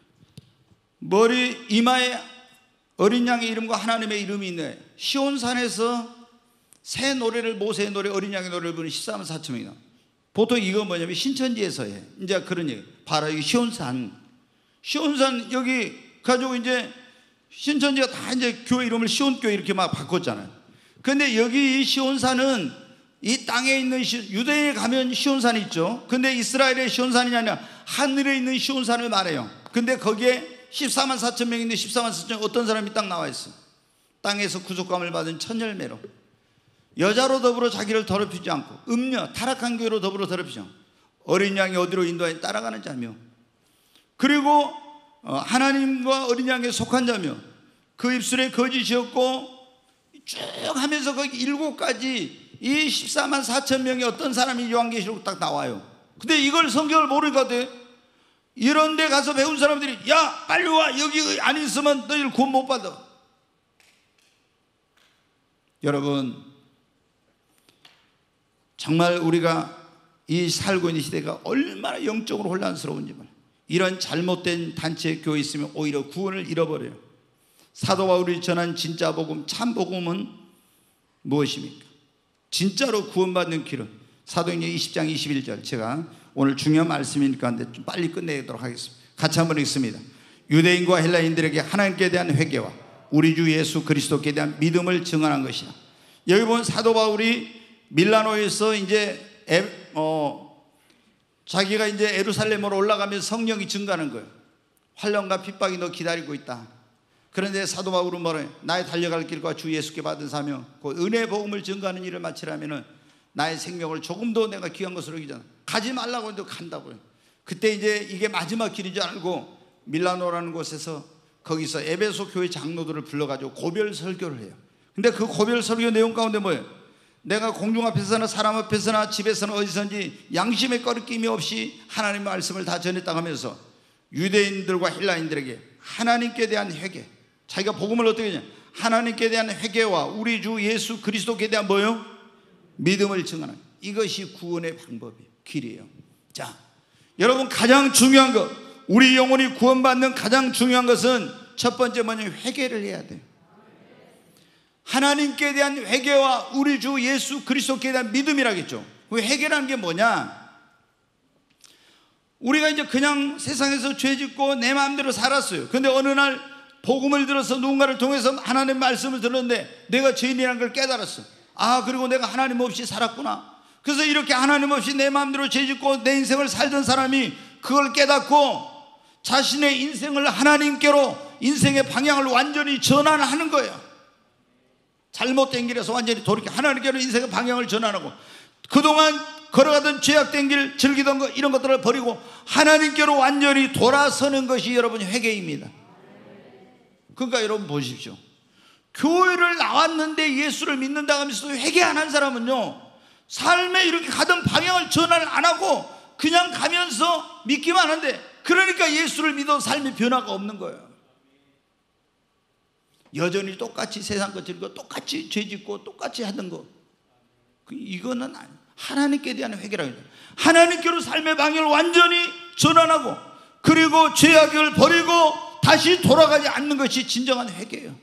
머리 이마에 어린 양의 이름과 하나님의 이름이 있네. 시온산에서 새 노래를, 모세의 노래, 어린 양의 노래를 부르는 십사만 사천 명이 나와요. 보통 이거 뭐냐면 신천지에서 해. 이제 그런 얘기. 봐라, 여기 시온산. 시온산 여기 가지고 이제 신천지가 다 이제 교회 이름을 시온교회 이렇게 막 바꿨잖아요. 근데 여기 이 시온산은 이 땅에 있는 시, 유대에 가면 시온산이 있죠. 근데 이스라엘의 시온산이 아니라 하늘에 있는 시온산을 말해요. 근데 거기에 십사만 사천 명인데 십사만 사천 명 어떤 사람이 딱 나와 있어. 땅에서 구속감을 받은 천열매로, 여자로 더불어 자기를 더럽히지 않고, 음녀 타락한 교회로 더불어 더럽히지 않고, 어린 양이 어디로 인도하여 따라가는 자며, 그리고 하나님과 어린 양에 속한 자며, 그 입술에 거짓이었고, 쭉 하면서 거기 일곱 가지 이 십사만 사천 명이 어떤 사람이 요한계시록 딱 나와요. 근데 이걸 성경을 모르니까 돼. 이런 데 가서 배운 사람들이 야 빨리 와, 여기 안 있으면 너희를 구원 못 받아. 여러분, 정말 우리가 이 살고 있는 시대가 얼마나 영적으로 혼란스러운지 말이에요. 이런 잘못된 단체 교회 있으면 오히려 구원을 잃어버려요. 사도 바울이 전한 진짜 복음, 참 복음은 무엇입니까? 진짜로 구원받는 길은 사도행전 이십 장 이십일 절, 제가 오늘 중요한 말씀이니까 좀 빨리 끝내도록 하겠습니다. 같이 한번 읽습니다. 유대인과 헬라인들에게 하나님께 대한 회개와 우리 주 예수 그리스도께 대한 믿음을 증언한 것이야. 여기 보면 사도 바울이 밀라노에서 이제 에, 어, 자기가 이제 예루살렘으로 올라가면서 성령이 증가하는 거예요. 환난과 핍박이 너 기다리고 있다. 그런데 사도 바울은 뭐래? 나의 달려갈 길과 주 예수께 받은 사명, 그 은혜 복음을 증거하는 일을 마치려면은 나의 생명을 조금도 내가 귀한 것으로 여기잖아. 가지 말라고 해도 간다고요. 그때 이제 이게 마지막 길인 줄 알고 밀라노라는 곳에서 거기서 에베소 교회 장로들을 불러가지고 고별 설교를 해요. 근데 그 고별 설교 내용 가운데 뭐예요? 내가 공중 앞에서나 사람 앞에서나 집에서나 어디서든지 양심의 거리낌이 없이 하나님의 말씀을 다 전했다고 하면서 유대인들과 헬라인들에게 하나님께 대한 회개, 자기가 복음을 어떻게 하냐, 하나님께 대한 회개와 우리 주 예수 그리스도께 대한 뭐요? 믿음을 증언하는, 이것이 구원의 방법이에요. 길이에요. 자, 여러분, 가장 중요한 것, 우리 영혼이 구원받는 가장 중요한 것은 첫 번째 뭐냐면 회개를 해야 돼요. 하나님께 대한 회개와 우리 주 예수 그리스도께 대한 믿음이라겠죠. 그 회개라는 게 뭐냐? 우리가 이제 그냥 세상에서 죄 짓고 내 마음대로 살았어요. 근데 어느 날 복음을 들어서 누군가를 통해서 하나님의 말씀을 들었는데 내가 죄인이라는 걸 깨달았어. 아, 그리고 내가 하나님 없이 살았구나. 그래서 이렇게 하나님 없이 내 마음대로 죄 짓고 내 인생을 살던 사람이 그걸 깨닫고 자신의 인생을 하나님께로, 인생의 방향을 완전히 전환하는 거예요. 잘못된 길에서 완전히 돌이켜 하나님께로 인생의 방향을 전환하고, 그동안 걸어가던 죄악된 길, 즐기던 것, 이런 것들을 버리고 하나님께로 완전히 돌아서는 것이 여러분 회개입니다. 그러니까 여러분 보십시오. 교회를 나왔는데 예수를 믿는다 하면서 회개 안 한 사람은요, 삶에 이렇게 가던 방향을 전환을 안 하고 그냥 가면서 믿기만 하는데, 그러니까 예수를 믿어 삶의 변화가 없는 거예요. 여전히 똑같이 세상 것 즐기고 똑같이 죄 짓고 똑같이 하던 거, 이거는 아니에요. 하나님께 대한 회개라고 해요. 하나님께로 삶의 방향을 완전히 전환하고 그리고 죄악을 버리고 다시 돌아가지 않는 것이 진정한 회개예요.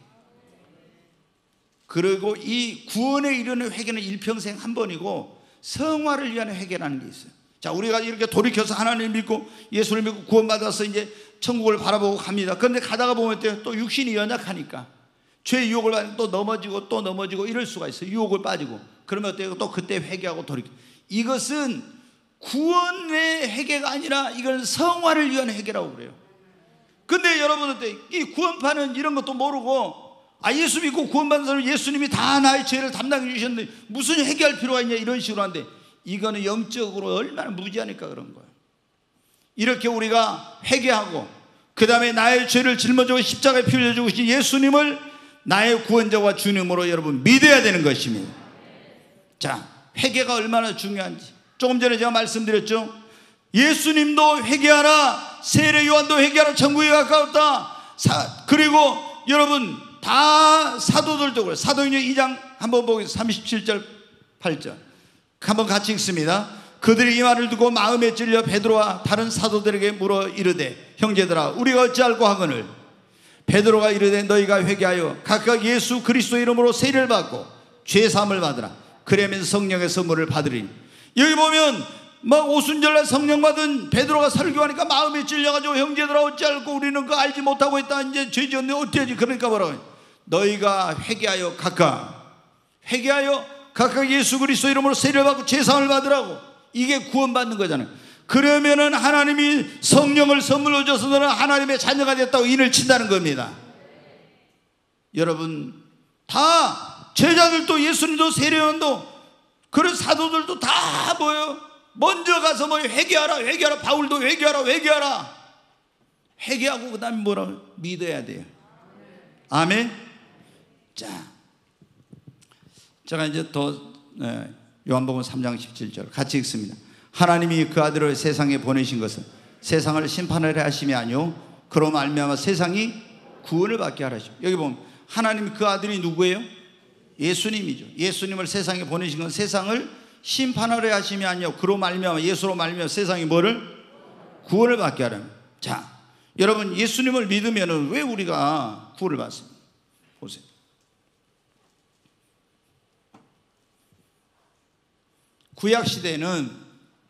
그리고 이 구원에 이르는 회개는 일평생 한 번이고 성화를 위한 회개라는 게 있어요. 자, 우리가 이렇게 돌이켜서 하나님을 믿고 예수를 믿고 구원받아서 이제 천국을 바라보고 갑니다. 그런데 가다가 보면 또 육신이 연약하니까 죄의 유혹을 받으면 또 넘어지고 또 넘어지고 이럴 수가 있어요. 유혹을 빠지고. 그러면 어때요? 또 그때 회개하고 돌이켜. 이것은 구원의 회개가 아니라 이건 성화를 위한 회개라고 그래요. 근데 여러분 어때? 이 구원파는 이런 것도 모르고, 아, 예수 믿고 구원받은 사람 예수님이 다 나의 죄를 담당해 주셨는데 무슨 회개할 필요가 있냐, 이런 식으로 하는데, 이거는 영적으로 얼마나 무지하니까 그런 거예요. 이렇게 우리가 회개하고 그 다음에 나의 죄를 짊어지고 십자가에 피 흘려 죽으신 예수님을 나의 구원자와 주님으로 여러분 믿어야 되는 것입니다. 자, 회개가 얼마나 중요한지 조금 전에 제가 말씀드렸죠. 예수님도 회개하라, 세례 요한도 회개하라, 천국이 가까웠다. 사, 그리고 여러분 다 사도들도 그래요. 사도행전 이 장 한번 보겠습니다. 삼십칠 절 팔 절 한번 같이 읽습니다. 그들이 이 말을 듣고 마음에 찔려 베드로와 다른 사도들에게 물어 이르되, 형제들아, 우리가 어찌할꼬 하거늘. 베드로가 이르되, 너희가 회개하여 각각 예수 그리스도 이름으로 세례를 받고 죄사함을 받으라. 그러면 성령의 선물을 받으리니. 여기 보면 막 오순절날 성령 받은 베드로가 설교하니까 마음에 찔려가지고, 형제들아, 어찌할꼬 우리는 그 알지 못하고 있다. 이제 죄 지었는데 어찌하지. 그러니까 뭐라고, 너희가 회개하여 각각 회개하여 각각 예수 그리스도 이름으로 세례를 받고 죄사함을 받으라고. 이게 구원받는 거잖아요. 그러면은 하나님이 성령을 선물로 줘서 너는 하나님의 자녀가 됐다고 인을 친다는 겁니다. 여러분, 다 제자들도 예수님도 세례요한도 그런 사도들도 다 뭐예요? 먼저 가서 뭐 회개하라, 회개하라, 바울도 회개하라, 회개하라. 회개하고 그 다음에 뭐라고? 믿어야 돼요. 아멘. 자, 제가 이제 더 네, 요한복음 삼 장 십칠 절 같이 읽습니다. 하나님이 그 아들을 세상에 보내신 것은 세상을 심판하려 하심이 아니요 그로 말미암아 세상이 구원을 받게 하라 하시오. 여기 보면 하나님이 그 아들이 누구예요? 예수님이죠. 예수님을 세상에 보내신 건 세상을 심판하려 하심이 아니요 그로 말미암아, 예수로 말미암아 세상이 뭐를? 구원을 받게 하라는. 자, 여러분, 예수님을 믿으면 왜 우리가 구원을 받습니까? 보세요. 구약시대는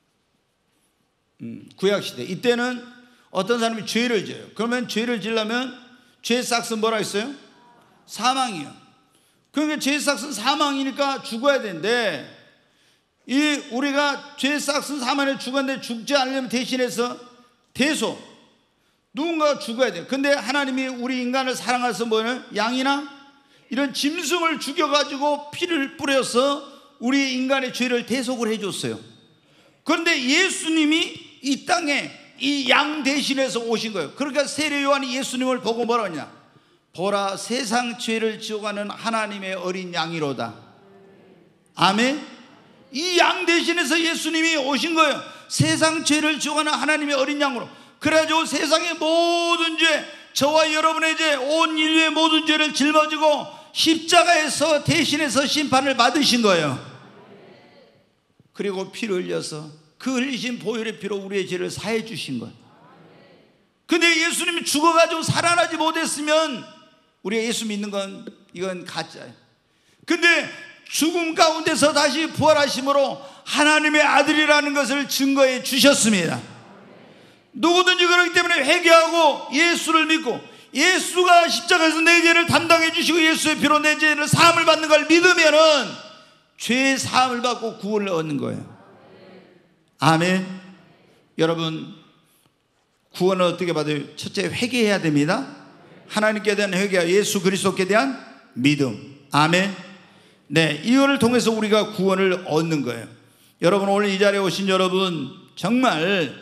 음, 구약시대 이때는 어떤 사람이 죄를 져요. 그러면 죄를 지려면 죄의 삭은 뭐라 했어요? 사망이요. 그러니까 죄의 삭은 사망이니까 죽어야 되는데, 이 우리가 죄의 삭은 사망에 죽었는데 죽지 않으려면 대신해서 대소, 누군가가 죽어야 돼요. 근데 하나님이 우리 인간을 사랑해서 뭐는 양이나 이런 짐승을 죽여가지고 피를 뿌려서 우리 인간의 죄를 대속을 해줬어요. 그런데 예수님이 이 땅에 이 양 대신해서 오신 거예요. 그러니까 세례 요한이 예수님을 보고 뭐라고 하냐, 보라 세상 죄를 지어가는 하나님의 어린 양이로다. 아멘. 이 양 대신해서 예수님이 오신 거예요. 세상 죄를 지어가는 하나님의 어린 양으로. 그래가지고 세상의 모든 죄, 저와 여러분의 죄, 온 인류의 모든 죄를 짊어지고 십자가에서 대신해서 심판을 받으신 거예요. 그리고 피를 흘려서 그 흘리신 보혈의 피로 우리의 죄를 사해 주신 거예요. 근데 예수님이 죽어가지고 살아나지 못했으면 우리가 예수 믿는 건 이건 가짜예요. 근데 죽음 가운데서 다시 부활하심으로 하나님의 아들이라는 것을 증거해 주셨습니다. 누구든지 그렇기 때문에 회개하고 예수를 믿고 예수가 십자가에서 내 죄를 담당해 주시고 예수의 피로 내 죄를 사함을 받는 걸 믿으면은 죄 사함을 받고 구원을 얻는 거예요. 아멘. 여러분, 구원을 어떻게 받아요? 첫째, 회개해야 됩니다. 하나님께 대한 회개와 예수 그리스도께 대한 믿음. 아멘. 네, 이거를 통해서 우리가 구원을 얻는 거예요. 여러분, 오늘 이 자리에 오신 여러분, 정말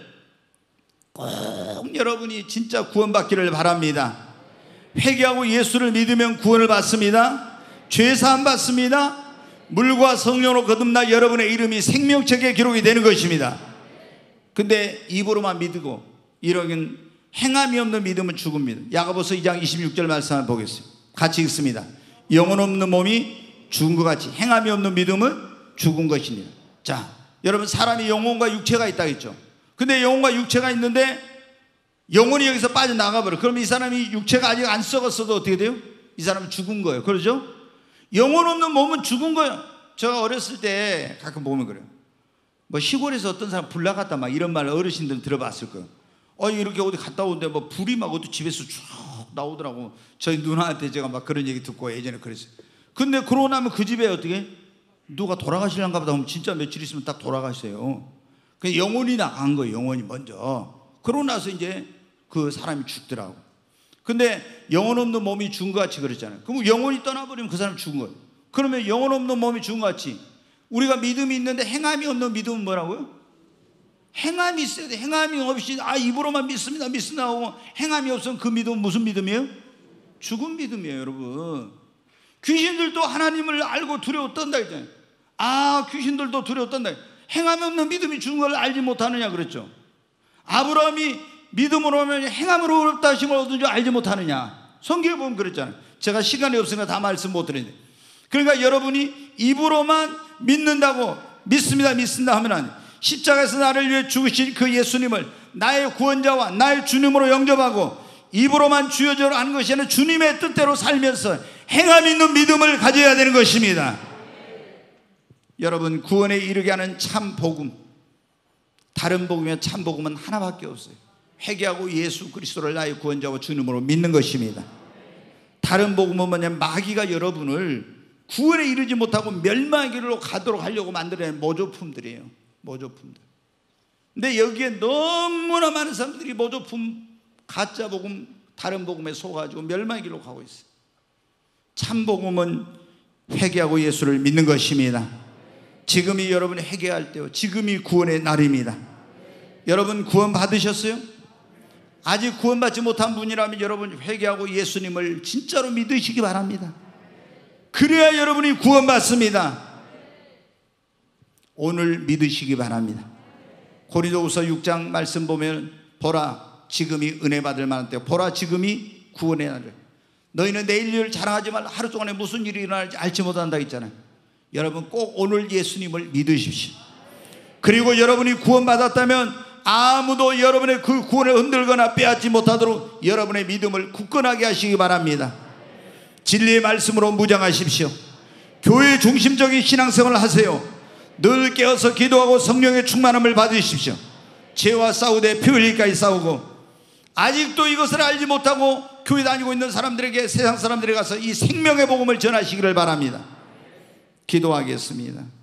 꼭 여러분이 진짜 구원받기를 바랍니다. 회개하고 예수를 믿으면 구원을 받습니다. 죄사함 받습니다. 물과 성령으로 거듭나 여러분의 이름이 생명책에 기록이 되는 것입니다. 근데 입으로만 믿고 이러긴 행함이 없는 믿음은 죽음입니다. 야고보서 이 장 이십육 절 말씀을 보겠습니다. 같이 읽습니다. 영혼 없는 몸이 죽은 것 같이 행함이 없는 믿음은 죽은 것입니다. 자, 여러분, 사람이 영혼과 육체가 있다 했죠. 근데 영혼과 육체가 있는데 영혼이 여기서 빠져나가 버려. 그럼 이 사람이 육체가 아직 안 썩었어도 어떻게 돼요? 이 사람은 죽은 거예요. 그러죠? 영혼 없는 몸은 죽은 거예요. 제가 어렸을 때 가끔 보면 그래요. 뭐 시골에서 어떤 사람 불 나갔다 막 이런 말 어르신들은 들어봤을 거예요. 어, 이렇게 어디 갔다 오는데 뭐 불이 막 어디 집에서 쭉 나오더라고. 저희 누나한테 제가 막 그런 얘기 듣고 예전에 그랬어요. 근데 그러고 나면 그 집에 어떻게 누가 돌아가실란가 보다 하면 진짜 며칠 있으면 딱 돌아가세요. 그 영혼이 나간 거예요. 영혼이 먼저. 그러고 나서 이제 그 사람이 죽더라고. 근데 영혼 없는 몸이 죽은 것 같이 그랬잖아요. 그럼 영혼이 떠나버리면 그 사람 죽은 거예요. 그러면 영혼 없는 몸이 죽은 것 같이 우리가 믿음이 있는데 행함이 없는 믿음은 뭐라고요? 행함이 있어야 돼. 행함이 없이 아 입으로만 믿습니다 믿습니다 하고 행함이 없으면 그 믿음은 무슨 믿음이에요? 죽은 믿음이에요. 여러분, 귀신들도 하나님을 알고 두려워 떤다 했잖아요. 아, 귀신들도 두려워 떤다. 행함이 없는 믿음이 죽은 걸 알지 못하느냐 그랬죠. 아브라함이 믿음으로 하면 행함으로 어렵다 하심을 얻은 줄 알지 못하느냐. 성경에 보면 그랬잖아요. 제가 시간이 없으니까 다 말씀 못 드리는데, 그러니까 여러분이 입으로만 믿는다고 믿습니다 믿습니다 하면 십자가에서 나를 위해 죽으신 그 예수님을 나의 구원자와 나의 주님으로 영접하고 입으로만 주여주여 하는 것이 아니라 주님의 뜻대로 살면서 행함 있는 믿음을 가져야 되는 것입니다. 여러분, 구원에 이르게 하는 참 복음, 다른 복음이면 참 복음은 하나밖에 없어요. 회개하고 예수 그리스도를 나의 구원자와 주님으로 믿는 것입니다. 다른 복음은 뭐냐면 마귀가 여러분을 구원에 이르지 못하고 멸망의 길로 가도록 하려고 만들어낸 모조품들이에요. 모조품들. 근데 여기에 너무나 많은 사람들이 모조품, 가짜 복음, 다른 복음에 속아가지고 멸망의 길로 가고 있어요. 참 복음은 회개하고 예수를 믿는 것입니다. 지금이 여러분이 회개할 때요, 지금이 구원의 날입니다. 여러분 구원 받으셨어요? 아직 구원받지 못한 분이라면 여러분 회개하고 예수님을 진짜로 믿으시기 바랍니다. 그래야 여러분이 구원받습니다. 오늘 믿으시기 바랍니다. 고린도후서 육 장 말씀 보면 보라 지금이 은혜 받을 만한 때, 보라 지금이 구원의 날이라. 너희는 내일 일을 자랑하지 말라. 하루 동안에 무슨 일이 일어날지 알지 못한다 했잖아요. 여러분 꼭 오늘 예수님을 믿으십시오. 그리고 여러분이 구원받았다면 아무도 여러분의 그 구원을 흔들거나 빼앗지 못하도록 여러분의 믿음을 굳건하게 하시기 바랍니다. 진리의 말씀으로 무장하십시오. 교회 중심적인 신앙생활을 하세요. 늘 깨어서 기도하고 성령의 충만함을 받으십시오. 죄와 싸우되 피 흘릴까지 싸우고, 아직도 이것을 알지 못하고 교회 다니고 있는 사람들에게, 세상 사람들에게 가서 이 생명의 복음을 전하시기를 바랍니다. 기도하겠습니다.